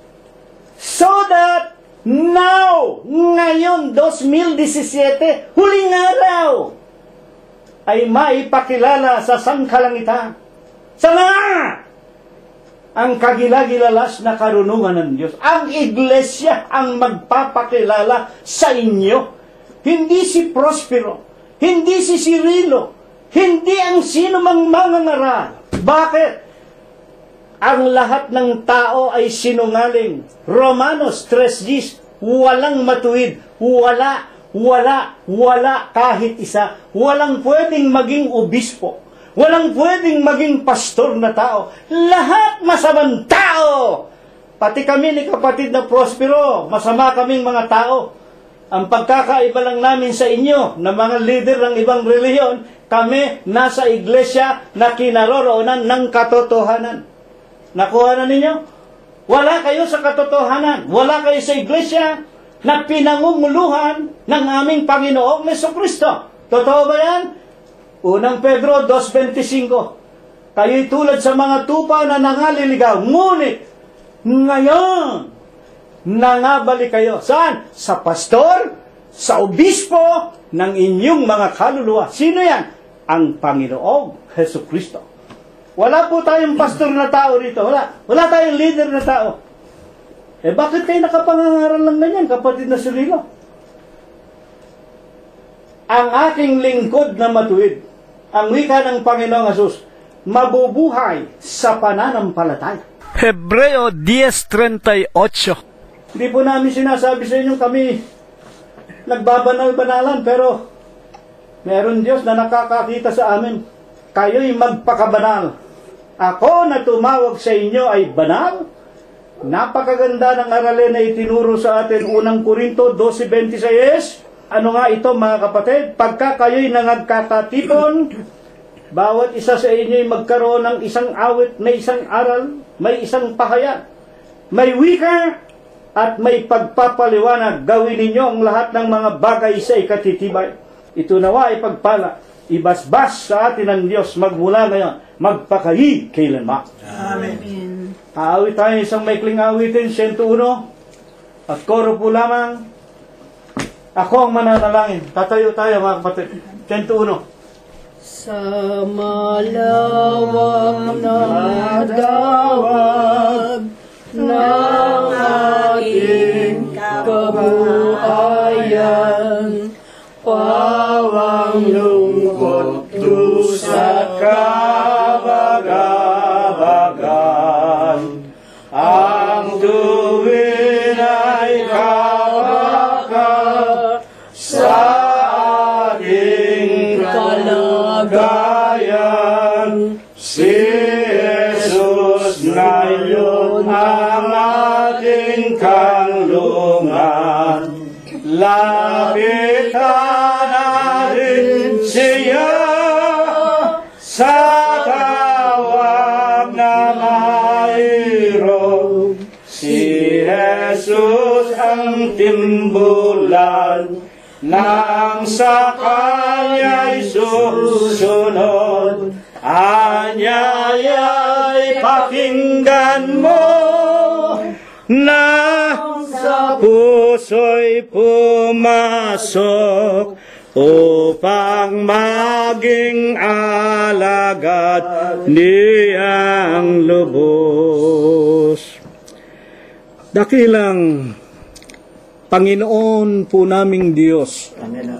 So that now, ngayon, twenty seventeen, huling araw, ay maipakilala sa sangkalangitan. Sana ang kagilagilalas na karunungan ng Diyos. Ang iglesia ang magpapakilala sa inyo. Hindi si Prospero, hindi si Cirilo, hindi ang sino mang mangangaral. Bakit? Ang lahat ng tao ay sinungaling. Romanos three Gs, walang matuwid, wala, wala, wala kahit isa. Walang pwedeng maging obispo. Walang pwedeng maging pastor na tao. Lahat masamang tao. Pati kami ni kapatid na Prospero, masama kaming mga tao. Ang pagkakaiba lang namin sa inyo, na mga leader ng ibang reliyon, kami nasa iglesia na kinaroroonan ng katotohanan. Nakuha na ninyo? Wala kayo sa katotohanan. Wala kayo sa iglesia na pinangunguluhan ng aming Panginoong Jesucristo. Totoo ba yan? Unang Pedro two twenty-five, kayo'y tulad sa mga tupa na nangaliligaw, ngunit ngayon nangabalik kayo. Saan? Sa pastor, sa obispo ng inyong mga kaluluwa. Sino yan? Ang Panginoong Jesucristo. Wala po tayong pastor na tao rito. Wala. Wala tayong leader na tao. Eh bakit kayo nakapangangaral ng ganyan, kapatid na Cirilo? Ang aking lingkod na matuwid, ang wika ng Panginoong Jesus, mabubuhay sa pananampalataya. Hebreo ten thirty-eight. Hindi po namin sinasabi sa inyo kami nagbabanal-banalan, pero meron Diyos na nakakakita sa amin. Kayo'y magpakabanal. Ako na tumawag sa inyo ay banal. Napakaganda ng aralin na itinuro sa atin, unang Korinto twelve twenty-six. Ano nga ito mga kapatid? Pagka kayo'y nangagkakatipon, bawat isa sa inyo'y magkaroon ng isang awit, may isang aral, may isang pahayag, may wika, at may pagpapaliwanag. Gawin ninyo ang lahat ng mga bagay sa ikatitibay. Ito nawa ay pagpala, ibasbas sa atin ng Diyos magmula ngayon, magpakahi kailanman. Amen. Aawit tayo isang maikling awitin, one oh one, at koro po lamang. Ako ang mananalangin. Tatayo tayo mga kapatid. one oh one. Sa malawak na dawag ng aking kabuhayan, pawang lungkot, dusa, kabagabagan, ang tuwin ay kabaka sa ating kalagayan. Si Jesus ngayon ang ating kanlungan. Lapitan natin siya sa tawag na mayroon. Si Jesus ang timbulan nang sa Kanya'y susunod. Anyaya'y pakinggan mo na sa puso'y pumasok upang maging alagad niyang lubos. Dakilang Panginoon po naming Diyos,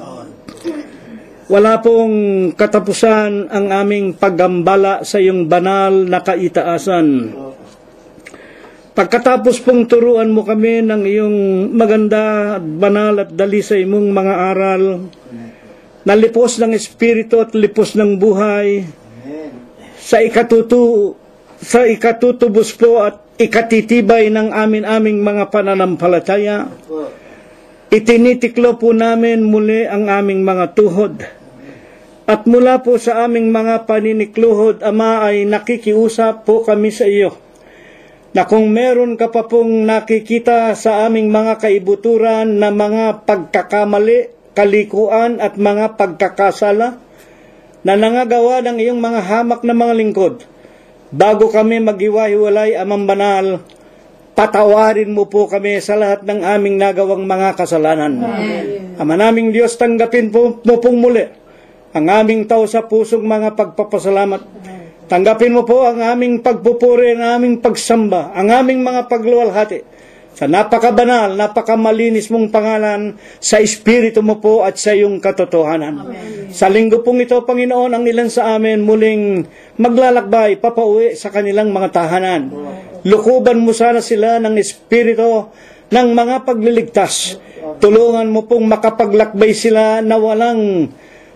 wala pong katapusan ang aming paggambala sa iyong banal na kaitaasan. Pagkatapos pong turuan mo kami ng iyong maganda, banal at dalisay mong mga aral, na lipos ng espiritu at lipos ng buhay, sa ikatutu, sa ikatutubos po at ikatitibay ng amin-aming mga pananampalataya, itinitiklo po namin muli ang aming mga tuhod. At mula po sa aming mga paninikluhod, Ama, ay nakikiusap po kami sa iyo, na kung meron ka pa pong nakikita sa aming mga kaibuturan na mga pagkakamali, kalikuan at mga pagkakasala, na nangagawa ng iyong mga hamak na mga lingkod, bago kami maghiwa-hiwalay, Amang Banal, patawarin mo po kami sa lahat ng aming nagawang mga kasalanan. Amen. Ama naming Diyos, tanggapin po mo pong muli ang aming tao sa pusong mga pagpapasalamat. Tanggapin mo po ang aming pagpupuri, ang aming pagsamba, ang aming mga pagluwalhati sa napakabanal, napakamalinis mong pangalan, sa Espiritu mo po at sa iyong katotohanan. Amen. Sa linggo pong ito, Panginoon, ang ilan sa amin muling maglalakbay, papauwi sa kanilang mga tahanan. Lukuban mo sana sila ng Espiritu ng mga pagliligtas. Tulungan mo pong makapaglakbay sila na walang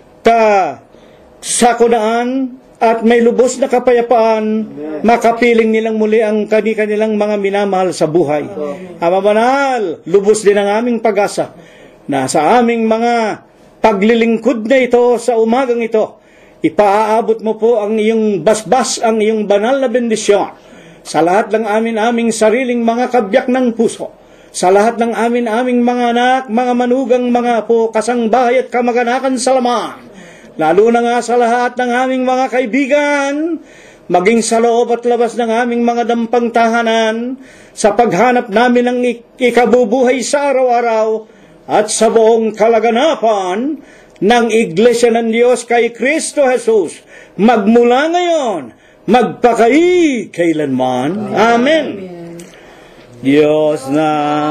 kasakunaan at may lubos na kapayapaan, makapiling nilang muli ang kani-kanilang mga minamahal sa buhay. Ama Banal, lubos din ang aming pag-asa na sa aming mga paglilingkod na ito sa umagang ito, ipaaabot mo po ang iyong basbas, ang iyong banal na bendisyon sa lahat ng amin-aming sariling mga kabyak ng puso, sa lahat ng amin-aming mga anak, mga manugang, mga po, kasangbahay at kamag-anakan sa laman, lalo na nga sa lahat ng aming mga kaibigan, maging sa loob at labas ng aming mga dampang tahanan, sa paghanap namin ng ikabubuhay sa araw-araw, at sa buong kalaganapan ng Iglesia ng Diyos kay Kristo Jesus, magmula ngayon, magpakai kailanman. Amen. Diyos na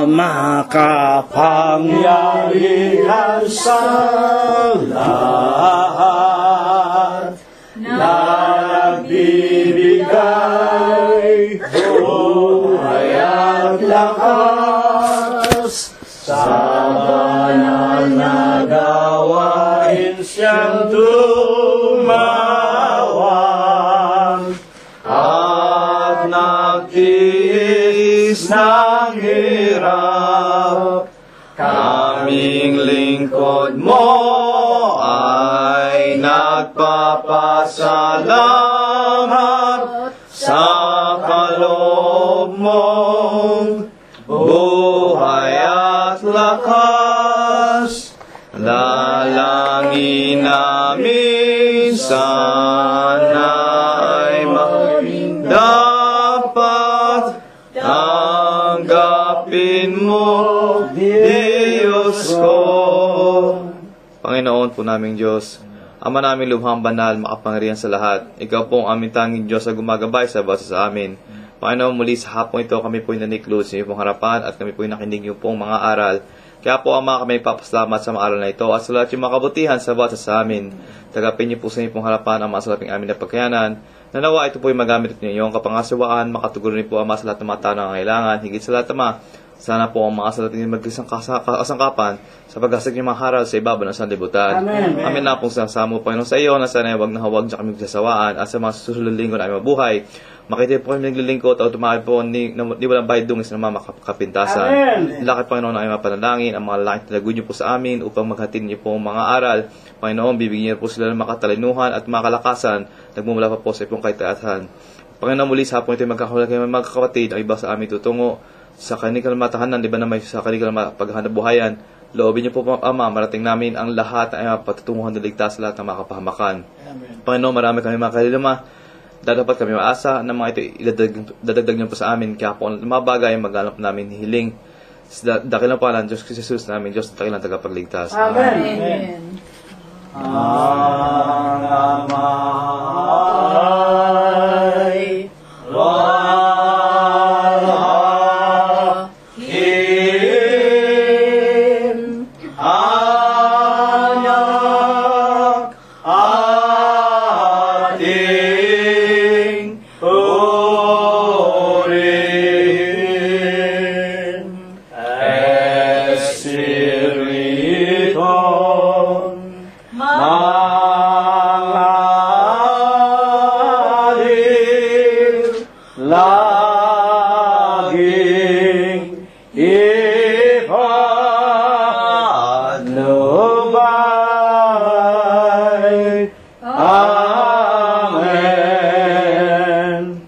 makapangyarihan sa lahat, nagbibigay buhay at lakas, lingkod mo ay nagpapasalamat sa kaloob mong buhay at lakas. Dalangin namin sana ay maging dapat tanggapin mo, Diyos ko. Panginoon po naming Diyos, Ama namin lubhang banal, makapangyarihan sa lahat. Ikaw po ang aming tanging Diyos na gumagabay sa basa sa amin. Panginoon, muli sa hapon ito, kami po yung naniklood sa iyong harapan at kami po yung nakinig yung pong mga aral. Kaya po, Ama, kami papasalamat sa mga aral na ito at sa lahat yung mga kabutihan sa basa sa amin. Tagapin niyo po sa inyong harapan ang mga salaping amin na pagkayanan. Nanawa ito po yung magamit niyo yung kapangasiwaan, makatugunan niyo po, Ama, sa lahat ng mga tao na kailangan. Higit sa lahat, Ama, sana po ang mga salating mag-isang kasangkapan sa pagkasag ng mga haral sa ibabaw ng sanlibutan. Amen. Amin na pong sinasamo, Panginoon, sa iyo na sana huwag na huwag niya kami magsasawaan at sa mga susunod linggo na aming mabuhay. Makita po kami naglilingkod at tumakay po ni, ni walang bayad dungis ng mga makapintasan. Amen. Lakad, Panginoon, na aming mapanalangin, ang mga lalaking tinagod niyo po sa amin upang maghatid niyo po ang mga aral. Panginoon, bibigyan niyo po sila ng makatalinuhan at makalakasan, nagmumula pa po sa ipong kaitaasan. Panginoon, muli sa hapon ito magkakahulag kayo mga kapatid, ang iba sa amin tutungo sa kanilang matahanan, di ba na may sa kanilang paghahanap buhayan. Loobin niyo po, Ama, marating namin ang lahat ng patutunguhan na ligtas sa lahat ng mga kapahamakan. Panginoon, marami kami mga kalilima. Dapat kami maasa na mga ito idadagdag niyo po sa amin. Kaya po ang mga bagay maghanap namin hiling. Sa dakilang pangalan, Diyos Jesus namin, Diyos na dakilang tagapagligtas. Amen. Amen. Ang Ama ay walahin, anak ating purihin, Espiriton mangalir, laging ipatnubay. Amen.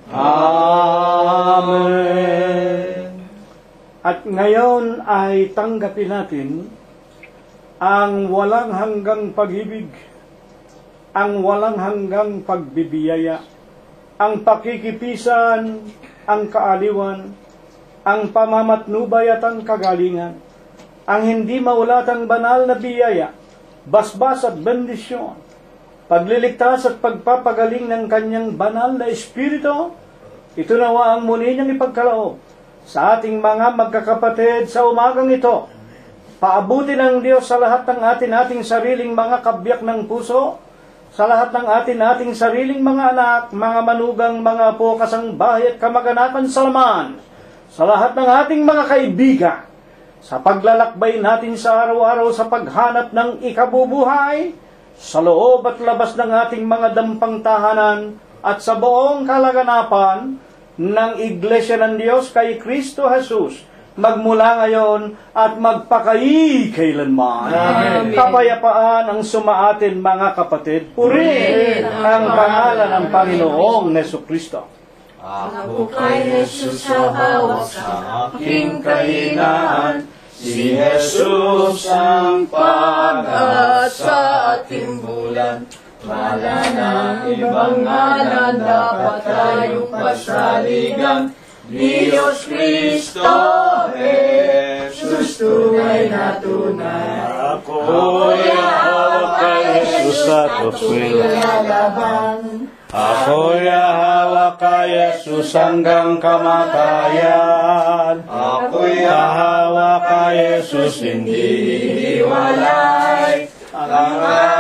Amen. At ngayon ay tanggapin natin ang walang hanggang pag-ibig, ang walang hanggang pagbibiyaya, ang pakikipisan, ang kaaliwan, ang pamamatnubay at ang kagalingan, ang hindi maulatang banal na biyaya, basbas at bendisyon, pagliligtas at pagpapagaling ng kanyang banal na espiritu. Ito nawa ang muli niyang ipagkaloob sa ating mga magkakapatid sa umagang ito. Paabuti ng Diyos sa lahat ng atin-ating sariling mga kabyak ng puso, sa lahat ng atin-ating sariling mga anak, mga manugang, mga apo, kasangbahay at kamag-anakan sa laman, sa lahat ng ating mga kaibigan, sa paglalakbay natin sa araw-araw sa paghanap ng ikabubuhay, sa loob at labas ng ating mga dampang tahanan, at sa buong kalaganapan ng Iglesia ng Diyos kay Kristo Jesus, magmula ngayon at magpakai kailanman. Amen. Kapayapaan ang sumaatin, mga kapatid. Purihin ang pangalan ng Panginoong Jesucristo. Ako kay Jesus sa hawak sa aking kahinaan, si Jesus ang pag-asa at timbulan. Wala nang ibang ngalan dapat tayong pasaligan. Diyos Kristo, Jesus, tunay na tunay. Ako'y hawak kay Jesus at ako'y lalaban. Ako'y hawak kay Jesus hanggang kamatayan. Ako'y hawak kay Jesus, hindi Iwalay ang